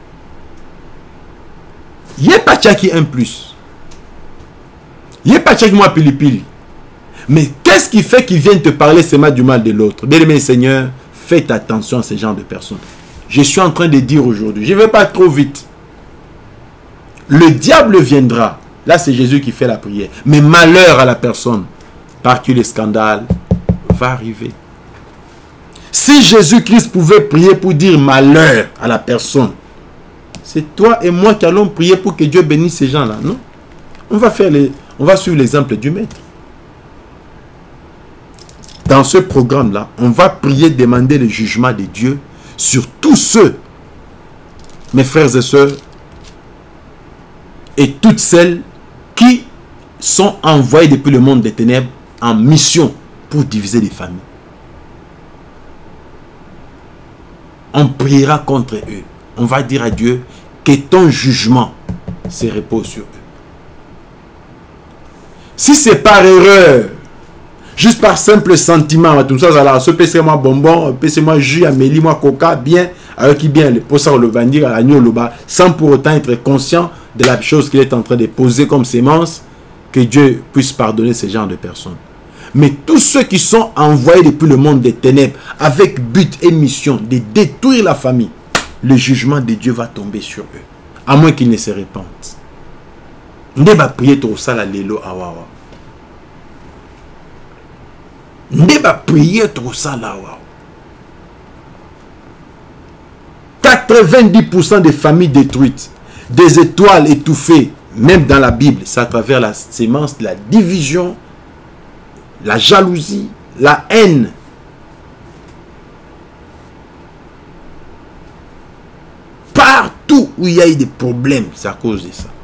Yé pas tchaki un plus. Yé pas tchaki moi pili pili. Mais qu'est-ce qui fait qu'ils viennent te parler seulement du mal de l'autre? Bien-aimé Seigneur, faites attention à ce genre de personnes. Je suis en train de dire aujourd'hui, je ne vais pas trop vite. Le diable viendra. Là, c'est Jésus qui fait la prière. Mais malheur à la personne par qui le scandale va arriver. Si Jésus-Christ pouvait prier pour dire malheur à la personne, c'est toi et moi qui allons prier pour que Dieu bénisse ces gens-là, non? On va faire les, on va suivre l'exemple du Maître. Dans ce programme-là, on va prier, demander le jugement de Dieu sur tous ceux, mes frères et sœurs, et toutes celles qui sont envoyées depuis le monde des ténèbres en mission pour diviser les familles. On priera contre eux. On va dire à Dieu que ton jugement se repose sur eux. Si c'est par erreur, juste par simple sentiment, tout ça, ça se pèse moi bonbon, pèse moi jus, amélie moi coca, bien, avec qui bien, pour ça, on le va dire à l'agneau, le bas, sans pour autant être conscient de la chose qu'il est en train de poser comme sémence, que Dieu puisse pardonner ce genre de personnes. Mais tous ceux qui sont envoyés depuis le monde des ténèbres, avec but et mission de détruire la famille, le jugement de Dieu va tomber sur eux, à moins qu'ils ne se répandent. Ne va prier tout ça, la lelo awawa. Ne va prier trop ça là. quatre-vingt-dix pour cent des familles détruites, des étoiles étouffées, même dans la Bible, c'est à travers la sémence, la division, la jalousie, la haine. Partout où il y a eu des problèmes, c'est à cause de ça.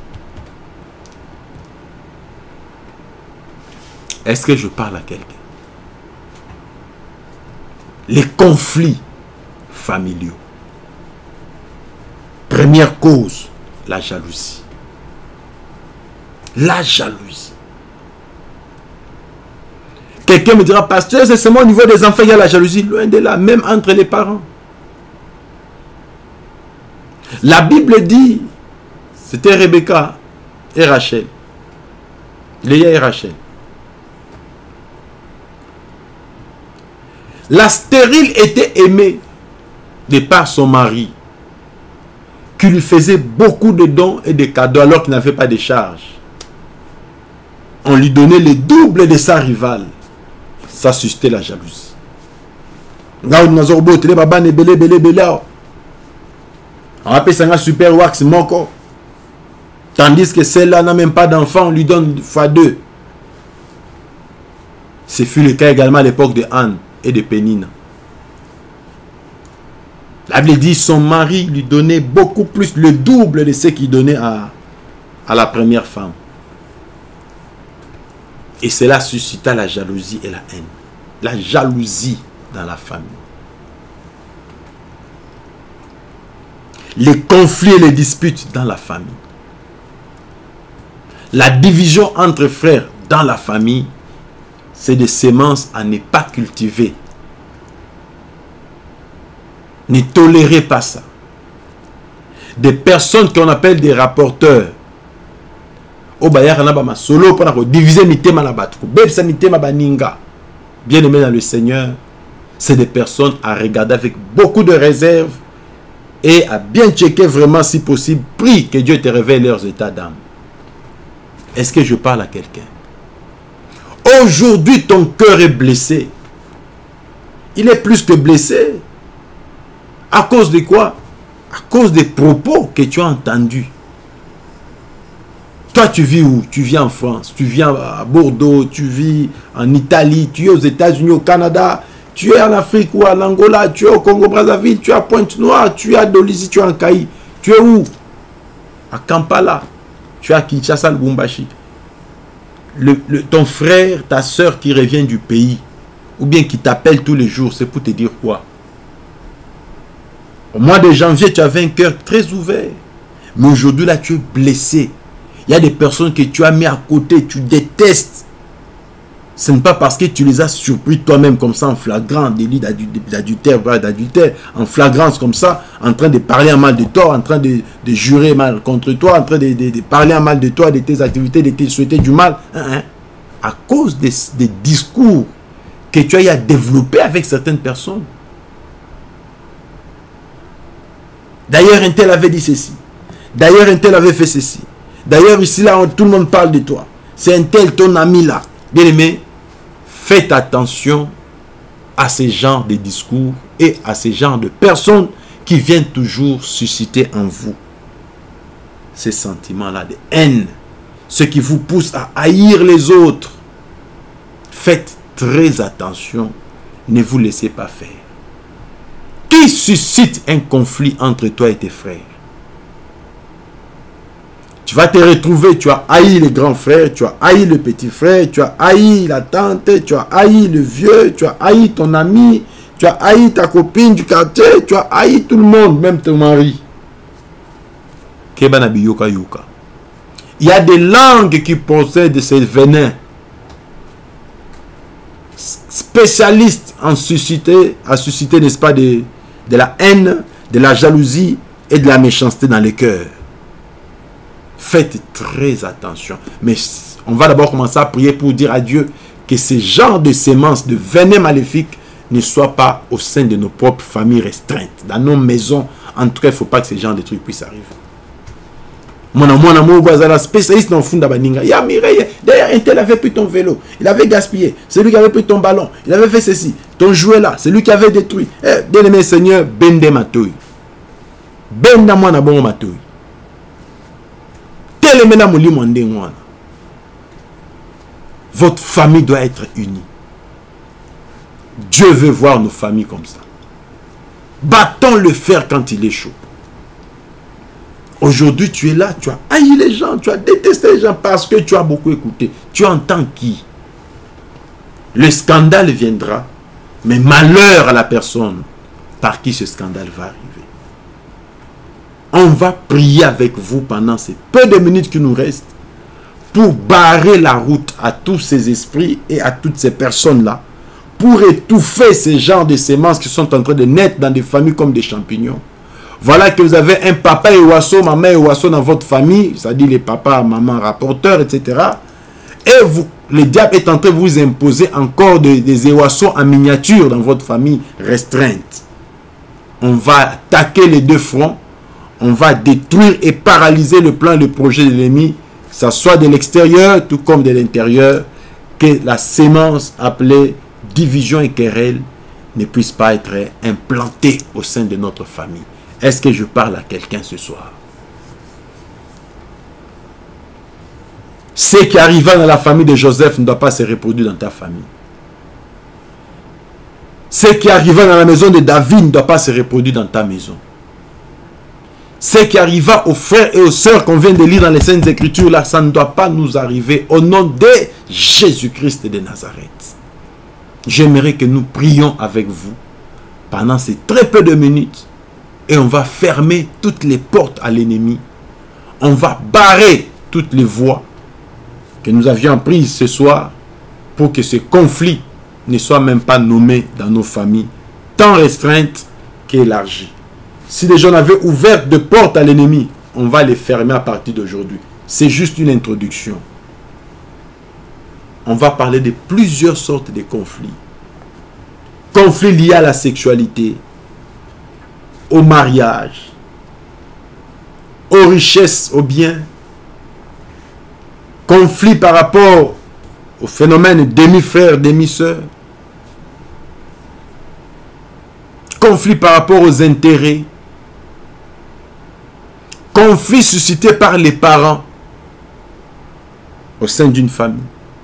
Est-ce que je parle à quelqu'un? Les conflits familiaux. Première cause, la jalousie. La jalousie. Quelqu'un me dira, pasteur, c'est seulement au niveau des enfants, il y a la jalousie. Loin de là, même entre les parents. La Bible dit, c'était Rebecca et Rachel. Léa et Rachel. La stérile était aimée de par son mari, qui lui faisait beaucoup de dons et de cadeaux alors qu'il n'avait pas de charges. On lui donnait le double de sa rivale. Ça suscitait la jalousie. On appelle ça un super wax moko. Tandis que celle-là n'a même pas d'enfant, on lui donne fois deux. Ce fut le cas également à l'époque de Anne et de Pénina. La Bible dit son mari lui donnait beaucoup plus, le double de ce qu'il donnait à, à la première femme. Et cela suscita la jalousie et la haine. La jalousie dans la famille. les conflits et les disputes dans la famille. La division entre frères dans la famille, c'est des semences à ne pas cultiver. Ne tolérez pas ça. Des personnes qu'on appelle des rapporteurs. Bien aimé dans le Seigneur, c'est des personnes à regarder avec beaucoup de réserve et à bien checker vraiment si possible. Prie que Dieu te révèle leurs états d'âme. Est-ce que je parle à quelqu'un? Aujourd'hui, ton cœur est blessé. Il est plus que blessé. À cause de quoi? À cause des propos que tu as entendus. Toi, tu vis où? Tu vis en France, tu vis à Bordeaux, tu vis en Italie, tu es aux États-Unis, au Canada, tu es en Afrique ou en Angola, tu es au Congo-Brazzaville, tu es à Pointe-Noire, tu es à Dolisie, tu es en Caï. Tu es où? À Kampala, tu es à Kinshasa, Lubumbashi. Le, le, ton frère, ta soeur qui revient du pays, ou bien qui t'appelle tous les jours, c'est pour te dire quoi? Au mois de janvier, tu avais un cœur très ouvert. Mais aujourd'hui, là, tu es blessé. Il y a des personnes que tu as mis à côté, tu détestes. Ce n'est pas parce que tu les as surpris toi-même comme ça en flagrant délit d'adultère, d'adultère, en flagrance comme ça, en train de parler en mal de toi, en train de, de jurer mal contre toi, en train de, de, de parler en mal de toi, de tes activités, de te souhaiter du mal. Hein, hein. À cause des, des discours que tu as eu à développer avec certaines personnes. D'ailleurs, un tel avait dit ceci. D'ailleurs, un tel avait fait ceci. D'ailleurs, ici, là, on, tout le monde parle de toi. C'est un tel, ton ami, là. Bien aimé, faites attention à ces genres de discours et à ces genres de personnes qui viennent toujours susciter en vous ces sentiments-là de haine. Ce qui vous pousse à haïr les autres. Faites très attention. Ne vous laissez pas faire. Qui suscite un conflit entre toi et tes frères? Tu vas te retrouver, tu as haï les grands frères, tu as haï le petit frère, tu as haï la tante, tu as haï le vieux, tu as haï ton ami, tu as haï ta copine du quartier, tu as haï tout le monde, même ton mari. Il y a des langues qui possèdent ces venins. Spécialistes en susciter, à susciter, n'est-ce pas, de, de la haine, de la jalousie et de la méchanceté dans les cœurs. Faites très attention. Mais on va d'abord commencer à prier pour dire à Dieu que ce genre de semences, de venin maléfique ne soient pas au sein de nos propres familles restreintes. Dans nos maisons, en tout cas, il ne faut pas que ce genre de trucs puissent arriver. Mon amour, mon amour, un spécialiste dans le fond d'Abaninga. Il y a Mireille. D'ailleurs, un tel avait pris ton vélo. Il avait gaspillé. C'est lui qui avait pris ton ballon. Il avait fait ceci. Ton jouet là, c'est lui qui avait détruit. Eh, bien-aimé Seigneur, bende matouille. Bende moi na bon matouille. Votre famille doit être unie. Dieu veut voir nos familles comme ça. Battons le fer quand il est chaud. Aujourd'hui, tu es là, tu as haï les gens, tu as détesté les gens parce que tu as beaucoup écouté. Tu entends qui? Le scandale viendra, mais malheur à la personne par qui ce scandale va arriver. On va prier avec vous pendant ces peu de minutes qui nous restent pour barrer la route à tous ces esprits et à toutes ces personnes-là, pour étouffer ces genres de semences qui sont en train de naître dans des familles comme des champignons. Voilà que vous avez un papa et oiseau, maman et oiseau dans votre famille, c'est-à-dire les papas, maman, rapporteurs, et cetera. Et vous, le diable est en train de vous imposer encore des, des oiseaux en miniature dans votre famille restreinte. On va attaquer les deux fronts. On va détruire et paralyser le plan, le projet de l'ennemi, que ce soit de l'extérieur tout comme de l'intérieur, que la sémence appelée division et querelle ne puisse pas être implantée au sein de notre famille. Est-ce que je parle à quelqu'un ce soir? Ce qui arriva dans la famille de Joseph ne doit pas se reproduire dans ta famille. Ce qui arriva dans la maison de David ne doit pas se reproduire dans ta maison. Ce qui arriva aux frères et aux sœurs qu'on vient de lire dans les Saintes Écritures, là, ça ne doit pas nous arriver au nom de Jésus-Christ de Nazareth. J'aimerais que nous prions avec vous pendant ces très peu de minutes et on va fermer toutes les portes à l'ennemi. On va barrer toutes les voies que nous avions prises ce soir pour que ce conflit ne soit même pas nommé dans nos familles, tant restreinte qu'élargie. Si les gens avaient ouvert de portes à l'ennemi, on va les fermer à partir d'aujourd'hui. C'est juste une introduction. On va parler de plusieurs sortes de conflits. Conflits liés à la sexualité, au mariage, aux richesses, aux biens. Conflits par rapport au phénomène demi-frère, demi-sœur. Conflits par rapport aux intérêts. Conflits suscités par les parents au sein d'une famille.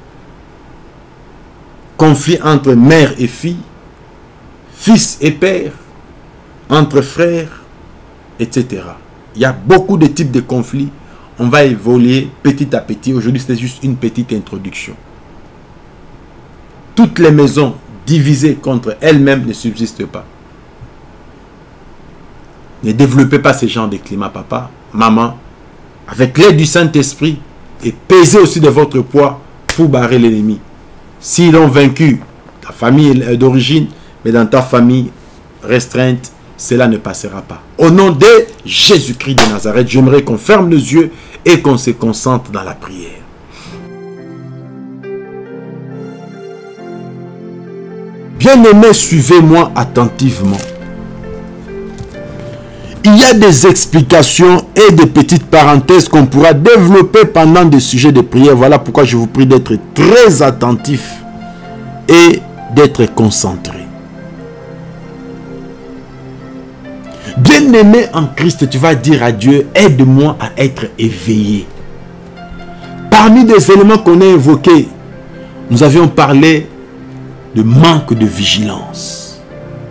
Conflits entre mère et fille, fils et père, entre frères, et cetera. Il y a beaucoup de types de conflits. On va évoluer petit à petit. Aujourd'hui, c'est juste une petite introduction. Toutes les maisons divisées contre elles-mêmes ne subsistent pas. Ne développez pas ce genre de climat, papa, maman, avec l'aide du Saint-Esprit, et pesez aussi de votre poids pour barrer l'ennemi. S'ils ont vaincu ta famille d'origine, mais dans ta famille restreinte, cela ne passera pas. Au nom de Jésus-Christ de Nazareth, j'aimerais qu'on ferme les yeux et qu'on se concentre dans la prière. Bien-aimés, suivez-moi attentivement. Il y a des explications et des petites parenthèses qu'on pourra développer pendant des sujets de prière. Voilà pourquoi je vous prie d'être très attentif et d'être concentré. Bien-aimé en Christ, tu vas dire à Dieu, aide-moi à être éveillé. Parmi les éléments qu'on a évoqués, nous avions parlé de manque de vigilance.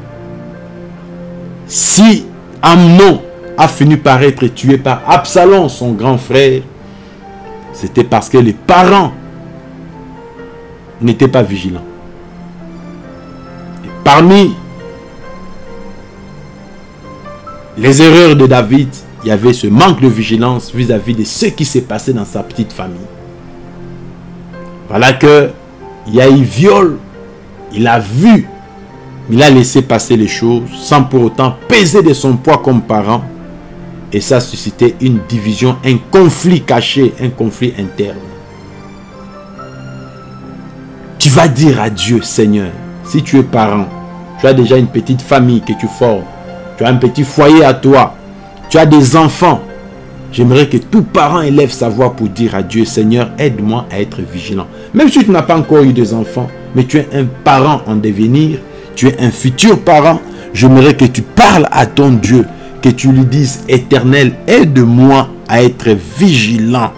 Si Amnon a fini par être tué par Absalom, son grand frère, c'était parce que les parents n'étaient pas vigilants. Et parmi les erreurs de David, il y avait ce manque de vigilance vis-à-vis de ce qui s'est passé dans sa petite famille. Voilà que il y a eu viol, il a vu, il a laissé passer les choses sans pour autant peser de son poids comme parent. Et ça a suscité une division, un conflit caché, un conflit interne. Tu vas dire à Dieu, Seigneur, si tu es parent, tu as déjà une petite famille que tu formes, tu as un petit foyer à toi, tu as des enfants. J'aimerais que tout parent élève sa voix pour dire à Dieu, Seigneur, aide-moi à être vigilant. Même si tu n'as pas encore eu des enfants, mais tu es un parent en devenir, tu es un futur parent, j'aimerais que tu parles à ton Dieu, que tu lui dises, Éternel, aide-moi à être vigilant.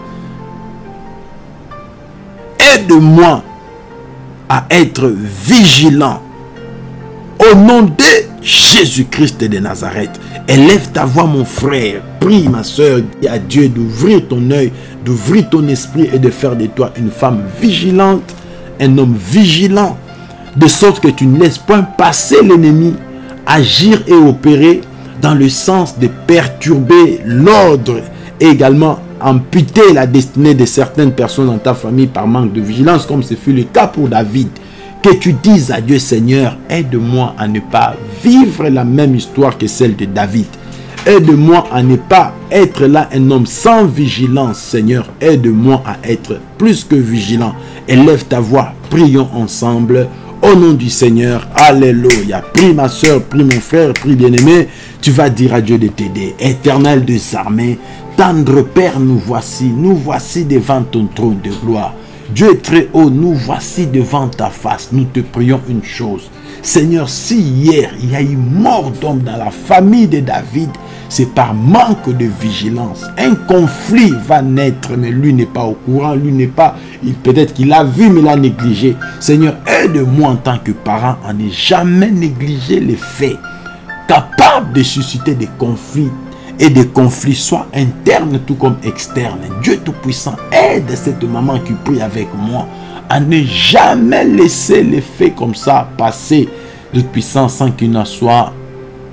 Aide-moi à être vigilant. Au nom de Jésus-Christ de Nazareth, élève ta voix, mon frère. Prie, ma soeur, dis à Dieu d'ouvrir ton œil, d'ouvrir ton esprit et de faire de toi une femme vigilante, un homme vigilant, de sorte que tu ne laisses point passer l'ennemi, agir et opérer dans le sens de perturber l'ordre et également amputer la destinée de certaines personnes dans ta famille par manque de vigilance, comme ce fut le cas pour David. Que tu dises à Dieu, Seigneur, aide-moi à ne pas vivre la même histoire que celle de David. Aide-moi à ne pas être là un homme sans vigilance, Seigneur. Aide-moi à être plus que vigilant. Élève ta voix, prions ensemble. Au nom du Seigneur, alléluia. Prie ma soeur, prie mon frère, prie bien-aimé. Tu vas dire à Dieu de t'aider. Éternel des armées, tendre Père, nous voici. Nous voici devant ton trône de gloire. Dieu très haut, nous voici devant ta face. Nous te prions une chose. Seigneur, si hier il y a eu mort d'homme dans la famille de David, c'est par manque de vigilance. Un conflit va naître, mais lui n'est pas au courant, lui n'est pas, peut-être qu'il a vu, mais l'a négligé. Seigneur, aide-moi en tant que parent à ne jamais négliger les faits, capables de susciter des conflits, et des conflits, soit internes tout comme externes. Dieu Tout-Puissant, aide cette maman qui prie avec moi à ne jamais laisser les faits comme ça passer, Dieu Tout-Puissant, sans qu'il ne soit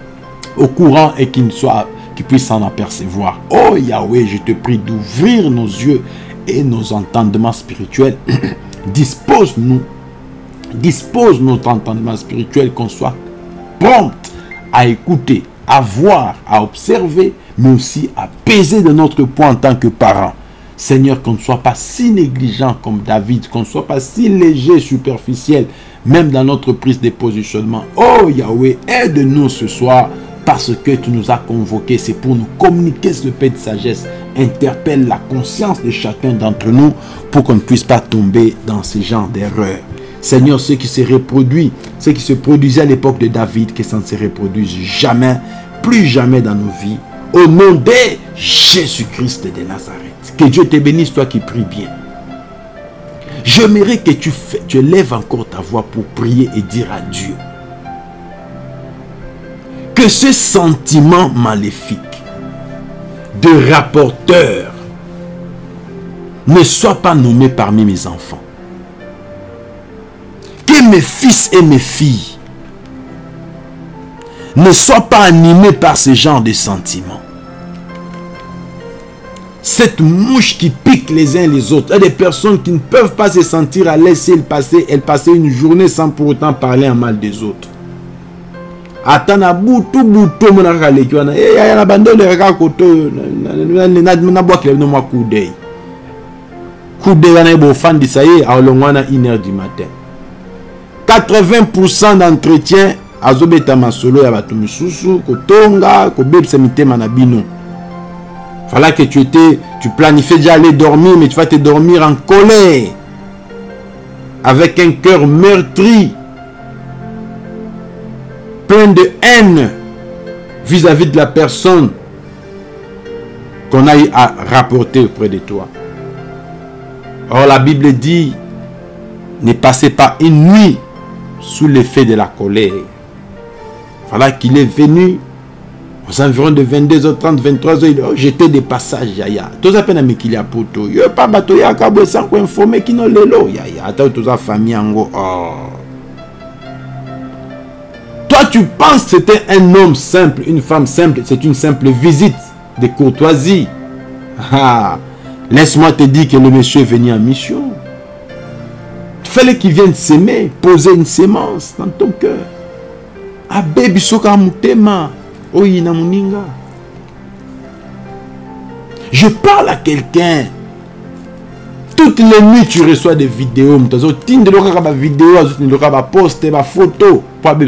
au courant et qu'il soit, qu'il puisse s'en apercevoir. Oh Yahweh, je te prie d'ouvrir nos yeux et nos entendements spirituels. Dispose-nous, dispose notre entendement spirituel, qu'on soit prompt à écouter, à voir, à observer, mais aussi à peser de notre poids en tant que parents. Seigneur, qu'on ne soit pas si négligent comme David, qu'on ne soit pas si léger, superficiel, même dans notre prise de positionnement. Oh Yahweh, aide-nous ce soir, parce que tu nous as convoqués. C'est pour nous communiquer ce paix de sagesse. Interpelle la conscience de chacun d'entre nous pour qu'on ne puisse pas tomber dans ce genre d'erreurs. Seigneur, ce qui se reproduit, ce qui se produisait à l'époque de David, que ça ne se reproduise jamais, plus jamais dans nos vies. Au nom de Jésus-Christ de Nazareth. Que Dieu te bénisse, toi qui pries bien. J'aimerais que tu, fais, tu élèves encore ta voix pour prier et dire à Dieu que ce sentiment maléfique de rapporteur ne soit pas nommé parmi mes enfants. Que mes fils et mes filles ne soient pas animés par ce genre de sentiments. Cette mouche qui pique les uns les autres. Il y a des personnes qui ne peuvent pas se sentir à l'aise si elles passaient, elles passaient une journée sans pour autant parler en mal des autres. Atana boutou boutou mon akale qui wana eh ya na bando le reka koto na na na bois que no moi coup d'œil. Coup d'œil na bo fan di ça y a longwana une heure du matin. quatre-vingts pour cent d'entretien azobeta masolo ya batu misusu kotonga ko bebse mitema na bino. Voilà que tu étais, tu planifiais déjà aller dormir, mais tu vas te dormir en colère, avec un cœur meurtri, plein de haine vis-à-vis de la personne qu'on a eu à rapporter auprès de toi. Or la Bible dit, ne passez pas une nuit sous l'effet de la colère. Voilà qu'il est venu aux environs de vingt-deux heures trente, vingt-trois heures, il a jeté des passages, yaya. Tous à peine qu'il y a poto. Il n'y a pas bateau, il y a cabo sans quoi informer qui n'ont le lot, yaya. Attends, tous à famille en go. Oh. Toi, tu penses que c'était un homme simple, une femme simple, c'est une simple visite de courtoisie. Ah. Laisse-moi te dire que le monsieur est venu en mission. Il fallait qu'il vienne s'aimer, poser une sémence dans ton cœur. Ah, baby, soka mutema. Je parle à quelqu'un. Toutes les nuits tu reçois des vidéos. Tu as des vidéos, des posts, des photos.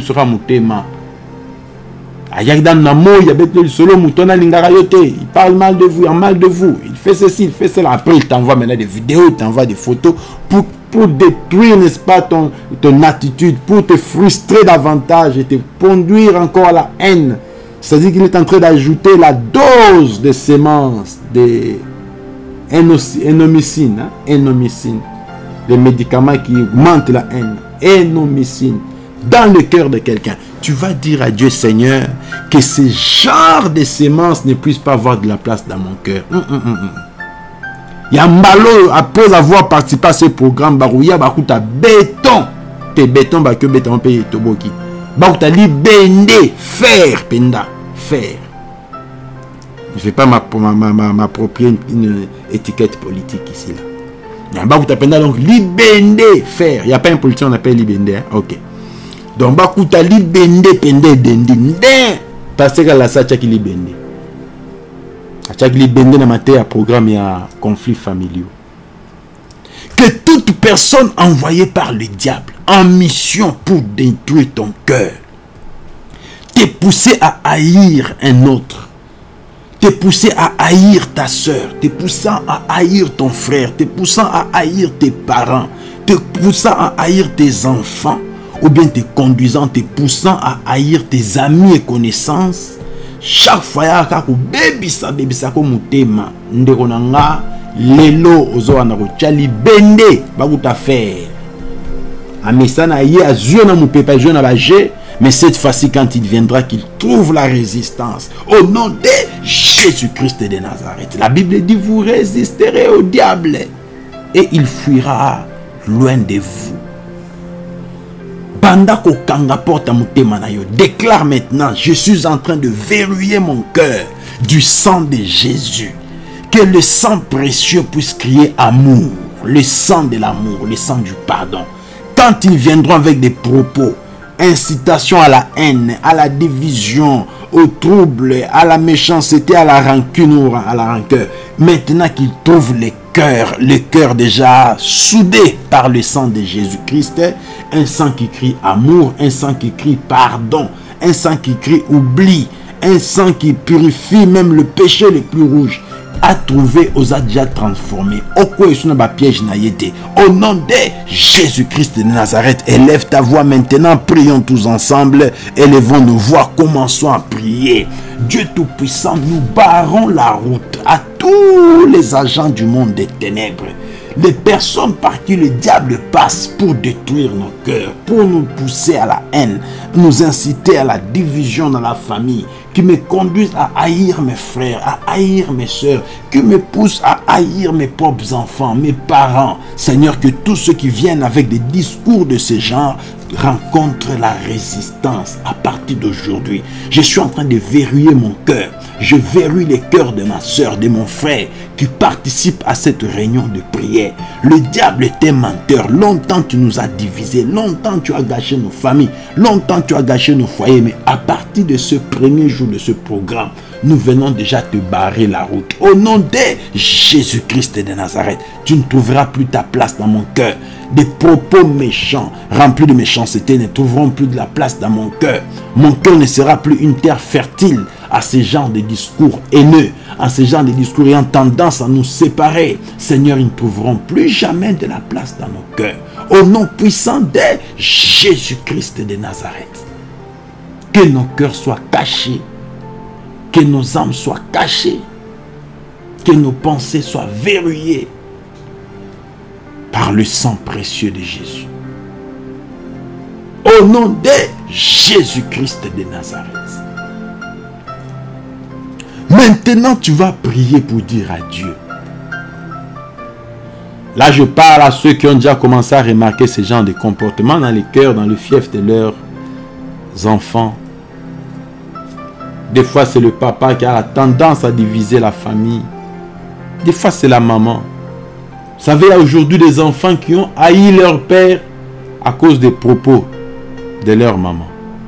Il parle mal de vous, il mal de vous. Il fait ceci, il fait cela. Après il t'envoie maintenant des vidéos, il t'envoie des photos pour, pour détruire, n'est-ce pas, ton, ton attitude, pour te frustrer davantage et te conduire encore à la haine. C'est-à-dire qu'il est en train d'ajouter la dose de sémences de énomycine, hein? Énomycine, les médicaments qui augmentent la haine, énomycine, dans le cœur de quelqu'un. Tu vas dire à Dieu, Seigneur, que ce genre de sémences ne puisse pas avoir de la place dans mon cœur. Hum, hum, hum. Il y a Mbalo, après avoir participé à ce programme, il y a un béton, tes béton, que béton paye Toboki. Baouta li bende, faire, penda, faire. Je ne vais pas m'approprier une, une étiquette politique ici. Là. Baouta penda, donc li bende, faire. Il n'y a pas un politicien, on appelle li bende. Hein? Ok. Donc, baouta li bende, pende, dendi. Parce que la sacha qui li bende. Sacha qui li bende dans ma terre, programme et un conflit familial. Que toute personne envoyée par le diable en mission pour détruire ton cœur, t'es poussé à haïr un autre, t'es poussé à haïr ta soeur, t'es poussant à haïr ton frère, t'es poussant à haïr tes parents, t'es poussant à haïr tes enfants, ou bien t'es conduisant, t'es poussant à haïr tes amis et connaissances. Chaque fois, il y a un bébé, ça, bébé, ça, comme mutema, ndekonanga. Lelo ozo anakochali bende bakuta faire. Amesana ye azio na mupepa jo na baje, mais cette fois-ci quand il viendra qu'il trouve la résistance au nom de Jésus-Christ de Nazareth. La Bible dit vous résisterez au diable et il fuira loin de vous. Banda ko kanga porta mutema na yo. Déclare maintenant, je suis en train de verrouiller mon cœur du sang de Jésus. Que le sang précieux puisse crier amour, le sang de l'amour, le sang du pardon. Quand ils viendront avec des propos, incitation à la haine, à la division, au trouble, à la méchanceté, à la rancune ou à la rancœur, maintenant qu'ils trouvent les cœurs, le cœur déjà soudé par le sang de Jésus-Christ, un sang qui crie amour, un sang qui crie pardon, un sang qui crie oubli, un sang qui purifie même le péché le plus rouge, a trouvé aux a déjà transformé. Au nom de Jésus-Christ de Nazareth, élève ta voix maintenant, prions tous ensemble, élevons nos voix, commençons à prier. Dieu Tout-Puissant, nous barrons la route à tous les agents du monde des ténèbres, les personnes par qui le diable passe pour détruire nos cœurs, pour nous pousser à la haine, nous inciter à la division dans la famille, qui me conduisent à haïr mes frères, à haïr mes soeurs, qui me poussent à haïr mes propres enfants, mes parents. Seigneur, que tous ceux qui viennent avec des discours de ce genre rencontrent la résistance à partir d'aujourd'hui. Je suis en train de verrouiller mon cœur. Je verrouille les cœurs de ma soeur, de mon frère qui participent à cette réunion de prière. Le diable était menteur. Longtemps tu nous as divisés. Longtemps tu as gâché nos familles. Longtemps tu as gâché nos foyers. Mais à partir de ce premier jour de ce programme, nous venons déjà te barrer la route. Au nom de Jésus-Christ de Nazareth, tu ne trouveras plus ta place dans mon cœur. Des propos méchants, remplis de méchanceté, ne trouveront plus de la place dans mon cœur. Mon cœur ne sera plus une terre fertile à ce genre de discours haineux, à ce genre de discours ayant tendance à nous séparer. Seigneur, ils ne trouveront plus jamais de la place dans nos cœurs. Au nom puissant de Jésus-Christ de Nazareth, que nos cœurs soient cachés, que nos âmes soient cachées, que nos pensées soient verrouillées par le sang précieux de Jésus. Au nom de Jésus-Christ de Nazareth. Maintenant, tu vas prier pour dire à Dieu. Là, je parle à ceux qui ont déjà commencé à remarquer ce genre de comportement dans les cœurs, dans le fief de leurs enfants. Des fois, c'est le papa qui a la tendance à diviser la famille. Des fois, c'est la maman. Vous savez, il y a aujourd'hui des enfants qui ont haï leur père à cause des propos de leur maman.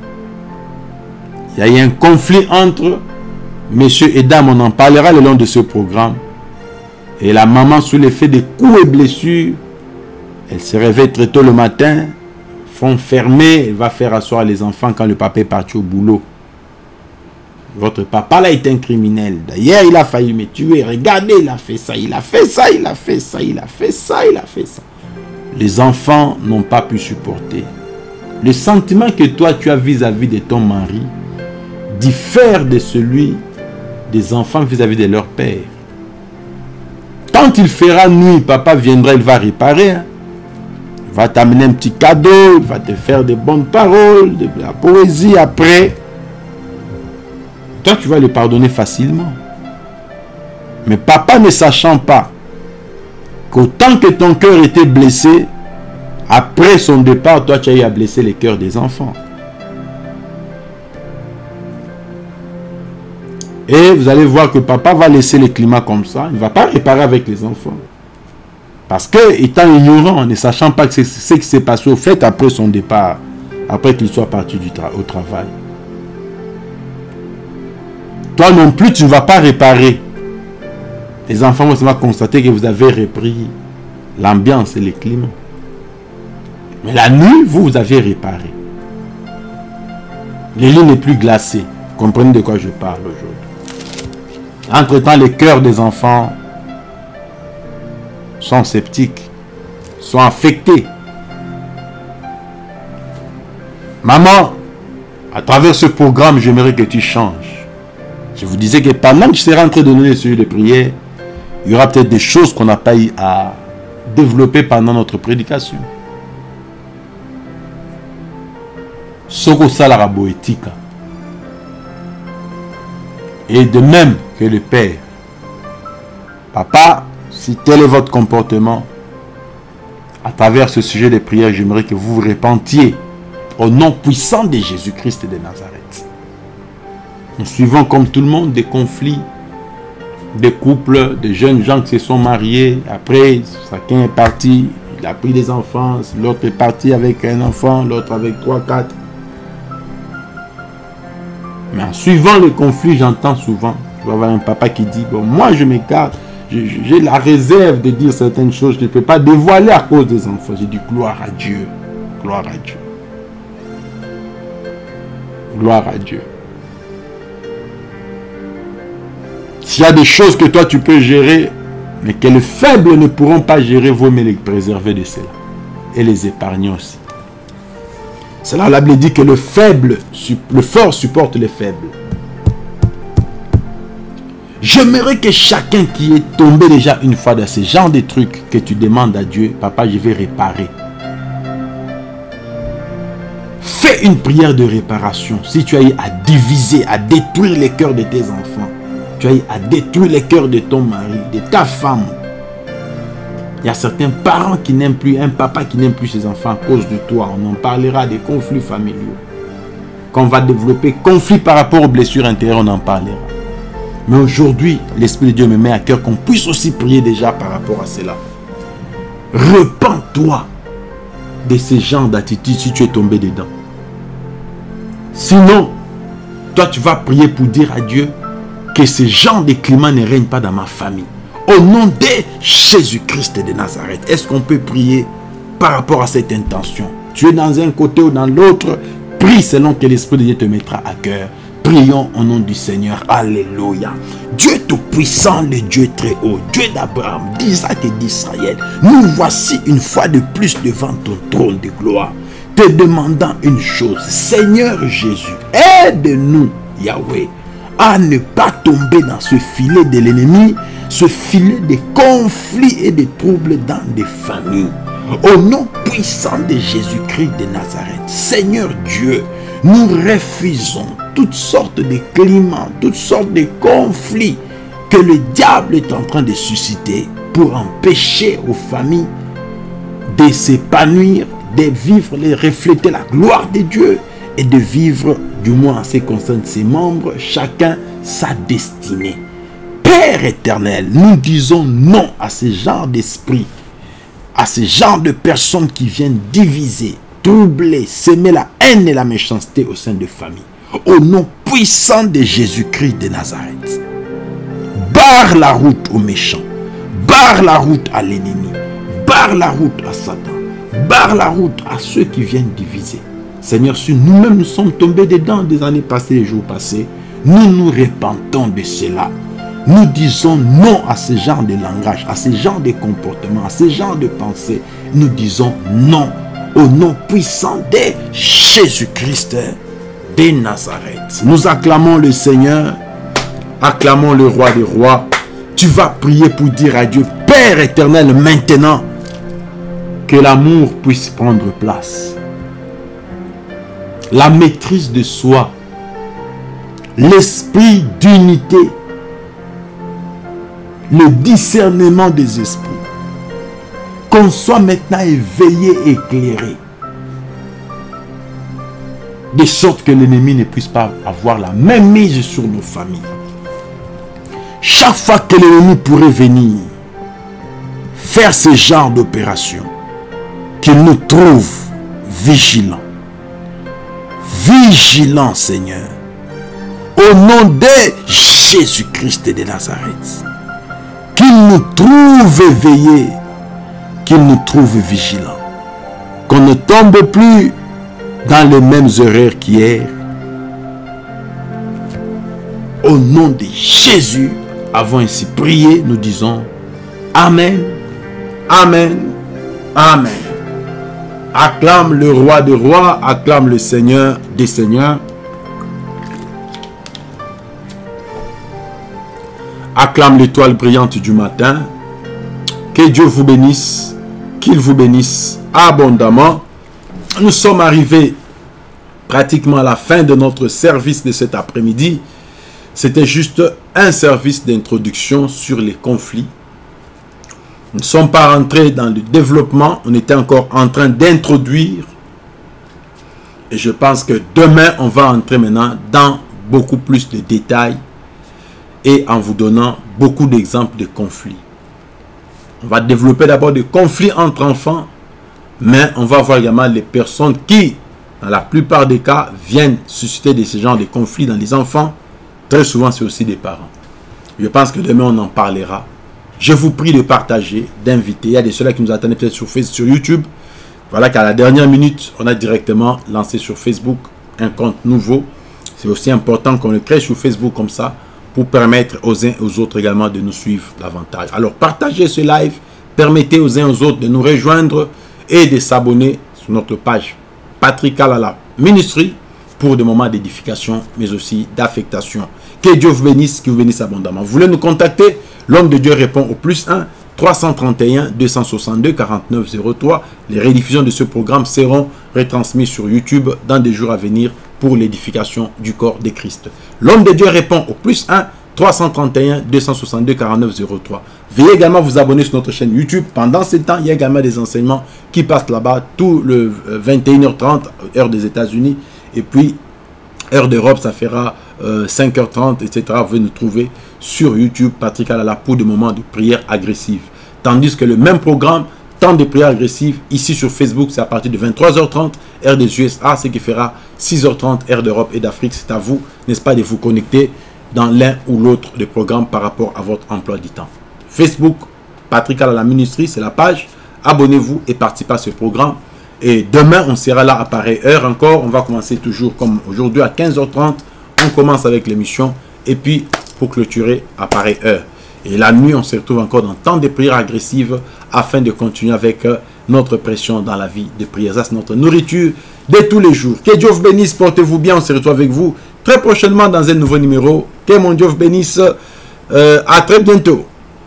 Il y a eu un conflit entre messieurs et dames, on en parlera le long de ce programme. Et la maman, sous l'effet des coups et blessures, elle se réveille très tôt le matin, front fermé, elle va faire asseoir les enfants quand le papa est parti au boulot. Votre papa là est un criminel. D'ailleurs, il a failli me tuer. Regardez, il a fait ça, il a fait ça, il a fait ça, il a fait ça, il a fait ça. Les enfants n'ont pas pu supporter. Le sentiment que toi tu as vis-à-vis de ton mari diffère de celui des enfants vis-à-vis de leur père. Quand il fera nuit, papa viendra, il va réparer. Hein. Il va t'amener un petit cadeau, il va te faire de bonnes paroles, de la poésie après. Toi, tu vas le pardonner facilement. Mais papa ne sachant pas qu'autant que ton cœur était blessé, après son départ, toi, tu as eu à blesser les cœurs des enfants. Et vous allez voir que papa va laisser le climat comme ça. Il ne va pas réparer avec les enfants. Parce que, étant ignorant, ne sachant pas que c'est ce qui s'est passé au fait après son départ, après qu'il soit parti du tra- au travail. Toi non plus, tu ne vas pas réparer. Les enfants vont seulement constater que vous avez repris l'ambiance et le climat. Mais la nuit, vous, vous avez réparé. Le lit n'est plus glacé. Vous comprenez de quoi je parle aujourd'hui. Entre-temps, les cœurs des enfants sont sceptiques, sont affectés. Maman, à travers ce programme, j'aimerais que tu changes. Je vous disais que pendant que je serai en train de donner les sujets de prière, il y aura peut-être des choses qu'on n'a pas eu à développer pendant notre prédication. Soko salara boetika. Et de même que le Père. Papa, si tel est votre comportement, à travers ce sujet de prière, j'aimerais que vous vous repentiez au nom puissant de Jésus-Christ de Nazareth. Nous suivons comme tout le monde des conflits, des couples, des jeunes gens qui se sont mariés. Après, chacun est parti, il a pris des enfants, l'autre est parti avec un enfant, l'autre avec trois, quatre. Mais en suivant les conflits, j'entends souvent, je vais avoir un papa qui dit, bon, moi je m'écarte, j'ai la réserve de dire certaines choses, je ne peux pas dévoiler à cause des enfants. J'ai dit, gloire à Dieu, gloire à Dieu. Gloire à Dieu. S'il y a des choses que toi tu peux gérer, mais que les faibles ne pourront pas gérer, vaut mieux les préserver de cela. Et les épargner aussi. C'est là la Bible dit que le faible, le fort supporte les faibles. J'aimerais que chacun qui est tombé déjà une fois dans ce genre de trucs que tu demandes à Dieu, papa, je vais réparer. Fais une prière de réparation. Si tu as eu à diviser, à détruire les cœurs de tes enfants, tu as eu à détruire les cœurs de ton mari, de ta femme. Il y a certains parents qui n'aiment plus, un papa qui n'aime plus ses enfants à cause de toi. On en parlera des conflits familiaux. Quand on va développer conflit par rapport aux blessures intérieures, on en parlera. Mais aujourd'hui, l'Esprit de Dieu me met à cœur qu'on puisse aussi prier déjà par rapport à cela. Repends-toi de ces genres d'attitudes si tu es tombé dedans. Sinon, toi tu vas prier pour dire à Dieu que ce genre de climat ne règne pas dans ma famille. Au nom de Jésus-Christ de Nazareth, est-ce qu'on peut prier par rapport à cette intention? Tu es dans un côté ou dans l'autre, prie selon que l'Esprit de Dieu te mettra à cœur. Prions au nom du Seigneur. Alléluia. Dieu tout-puissant, le Dieu très haut, Dieu d'Abraham, d'Isaac et d'Israël, nous voici une fois de plus devant ton trône de gloire, te demandant une chose. Seigneur Jésus, aide-nous, Yahweh, à ne pas tomber dans ce filet de l'ennemi, ce filet de conflits et de troubles dans des familles. Au nom puissant de Jésus-Christ de Nazareth, Seigneur Dieu, nous refusons toutes sortes de climats, toutes sortes de conflits que le diable est en train de susciter pour empêcher aux familles de s'épanouir, de vivre, de refléter la gloire de Dieu et de vivre, du moins en ce qui concerne ses membres, chacun sa destinée. Père éternel, nous disons non à ce genre d'esprit, à ce genre de personnes qui viennent diviser, troubler, s'aimer la haine et la méchanceté au sein de familles. Au nom puissant de Jésus-Christ de Nazareth, barre la route aux méchants, barre la route à l'ennemi, barre la route à Satan, barre la route à ceux qui viennent diviser. Seigneur, si nous-mêmes nous sommes tombés dedans des années passées, les jours passés, nous nous repentons de cela. Nous disons non à ce genre de langage, à ce genre de comportement, à ce genre de pensée. Nous disons non au nom puissant de Jésus-Christ de Nazareth. Nous acclamons le Seigneur, acclamons le roi des rois. Tu vas prier pour dire à Dieu, Père éternel, maintenant, que l'amour puisse prendre place. La maîtrise de soi, l'esprit d'unité, le discernement des esprits, qu'on soit maintenant éveillé, éclairé, de sorte que l'ennemi ne puisse pas avoir la même mise sur nos familles. Chaque fois que l'ennemi pourrait venir faire ce genre d'opération, qu'il nous trouve vigilants. Vigilants, Seigneur. Au nom de Jésus-Christ de Nazareth. Qu'il nous trouve éveillés, qu'il nous trouve vigilants. Qu'on ne tombe plus dans les mêmes erreurs qu'hier. Au nom de Jésus, avons ainsi prié, nous disons Amen, Amen, Amen. Acclame le roi des rois, acclame le Seigneur des seigneurs. Acclame l'étoile brillante du matin. Que Dieu vous bénisse, qu'il vous bénisse abondamment. Nous sommes arrivés pratiquement à la fin de notre service de cet après-midi. C'était juste un service d'introduction sur les conflits. Nous ne sommes pas rentrés dans le développement, on était encore en train d'introduire. Et je pense que demain, on va entrer maintenant dans beaucoup plus de détails et en vous donnant beaucoup d'exemples de conflits. On va développer d'abord des conflits entre enfants, mais on va voir également les personnes qui, dans la plupart des cas, viennent susciter de ce genre de conflits dans les enfants. Très souvent, c'est aussi des parents. Je pense que demain, on en parlera. Je vous prie de partager, d'inviter. Il y a des ceux-là qui nous attendent peut-être sur Facebook, sur YouTube. Voilà qu'à la dernière minute, on a directement lancé sur Facebook un compte nouveau. C'est aussi important qu'on le crée sur Facebook comme ça pour permettre aux uns et aux autres également de nous suivre davantage. Alors, partagez ce live. Permettez aux uns et aux autres de nous rejoindre et de s'abonner sur notre page Patrick Kalala Ministry pour des moments d'édification, mais aussi d'affectation. Que Dieu vous bénisse, qu'il vous bénisse abondamment. Vous voulez nous contacter? L'homme de Dieu répond au plus un trois cent trente et un deux cent soixante-deux quarante-neuf zéro trois. Les rediffusions de ce programme seront retransmises sur YouTube dans des jours à venir pour l'édification du corps de Christ. L'homme de Dieu répond au plus un trois cent trente et un deux cent soixante-deux quarante-neuf zéro trois. Veuillez également vous abonner sur notre chaîne YouTube. Pendant ce temps, il y a également des enseignements qui passent là-bas tout le vingt et une heures trente, heure des États-Unis. Et puis, heure d'Europe, ça fera euh, cinq heures trente, et cetera. Vous pouvez nous trouver sur YouTube, Patrick Kalala, pour des moments de prière agressive. Tandis que le même programme, temps de prière agressive, ici sur Facebook, c'est à partir de vingt-trois heures trente, heure des U S A, ce qui fera six heures trente, heure d'Europe et d'Afrique. C'est à vous, n'est-ce pas, de vous connecter dans l'un ou l'autre des programmes par rapport à votre emploi du temps. Facebook, Patrick Kalala Ministry, c'est la page. Abonnez-vous et participez à ce programme. Et demain, on sera là à pareille heure encore. On va commencer toujours comme aujourd'hui à quinze heures trente. On commence avec l'émission. Et puis, pour clôturer à pareille heure. Et la nuit, on se retrouve encore dans temps de prière agressive afin de continuer avec notre pression dans la vie de prière. Ça, c'est notre nourriture de tous les jours. Que Dieu vous bénisse. Portez-vous bien. On se retrouve avec vous très prochainement dans un nouveau numéro. Que mon Dieu vous bénisse. Euh, à très bientôt.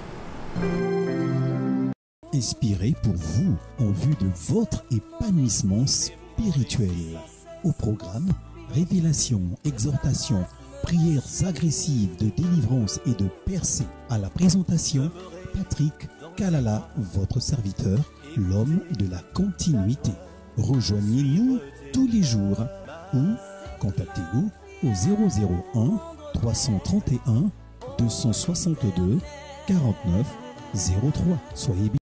Inspiré pour vous en vue de votre épanouissement spirituel. Au programme, révélation, exhortation, prières agressives de délivrance et de percée. À la présentation, Patrick Kalala, votre serviteur, l'homme de la continuité. Rejoignez-nous tous les jours ou contactez-nous au zéro zéro un trois cent trente et un deux cent soixante-deux quarante-neuf zéro trois. Soyez bien.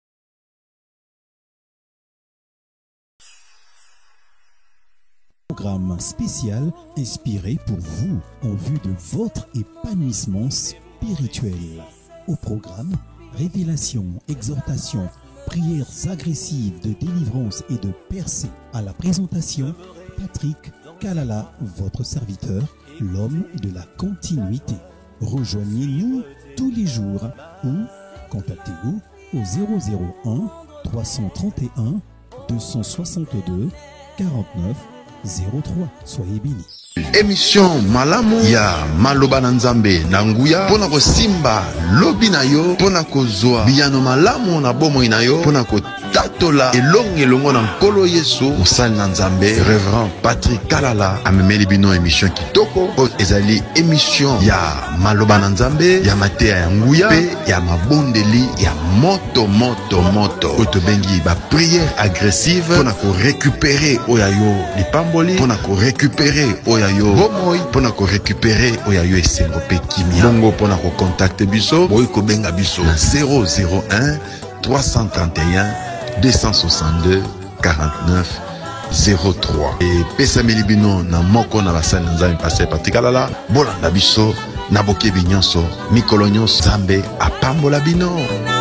Programme spécial inspiré pour vous en vue de votre épanouissement spirituel. Au programme, révélation, exhortation, prières agressives de délivrance et de percée. À la présentation, Patrick Kalala, votre serviteur, l'homme de la continuité. Rejoignez-nous tous les jours ou contactez-nous au zéro zéro un trois cent trente et un deux cent soixante-deux quarante-neuf zéro trois. Soyez bénis. Émission Malamu ya Maloba na Nzambe na nguya pona ko simba lobi na yo pona ko zoa biyano malamu na bomoi na yo pona ko tatola elongo elongo na nkolo Yesu mosali na Nzambe Reverend Patrick Kalala amemeli bino émission kitoko o ezali émission ya Maloba na Nzambe ya mateya ya nguya pe ya mabondeli ya moto moto moto oto bengi ba prière agressive pona ko récupérer oyayo lipamboli pona ko récupérer oyayo bomoi pona ko récupérer oyayo esengo pe kimia bongo pona ko contacter biso boy ko benga biso na zéro zéro un trois cent trente et un deux cent soixante-deux quarante-neuf zéro trois. Et pesa melibino na moko na basali nzambe passer Patrick Kalala bolanda biso na bokebi nyonso mikolo nyonso Nzambe apambola bino.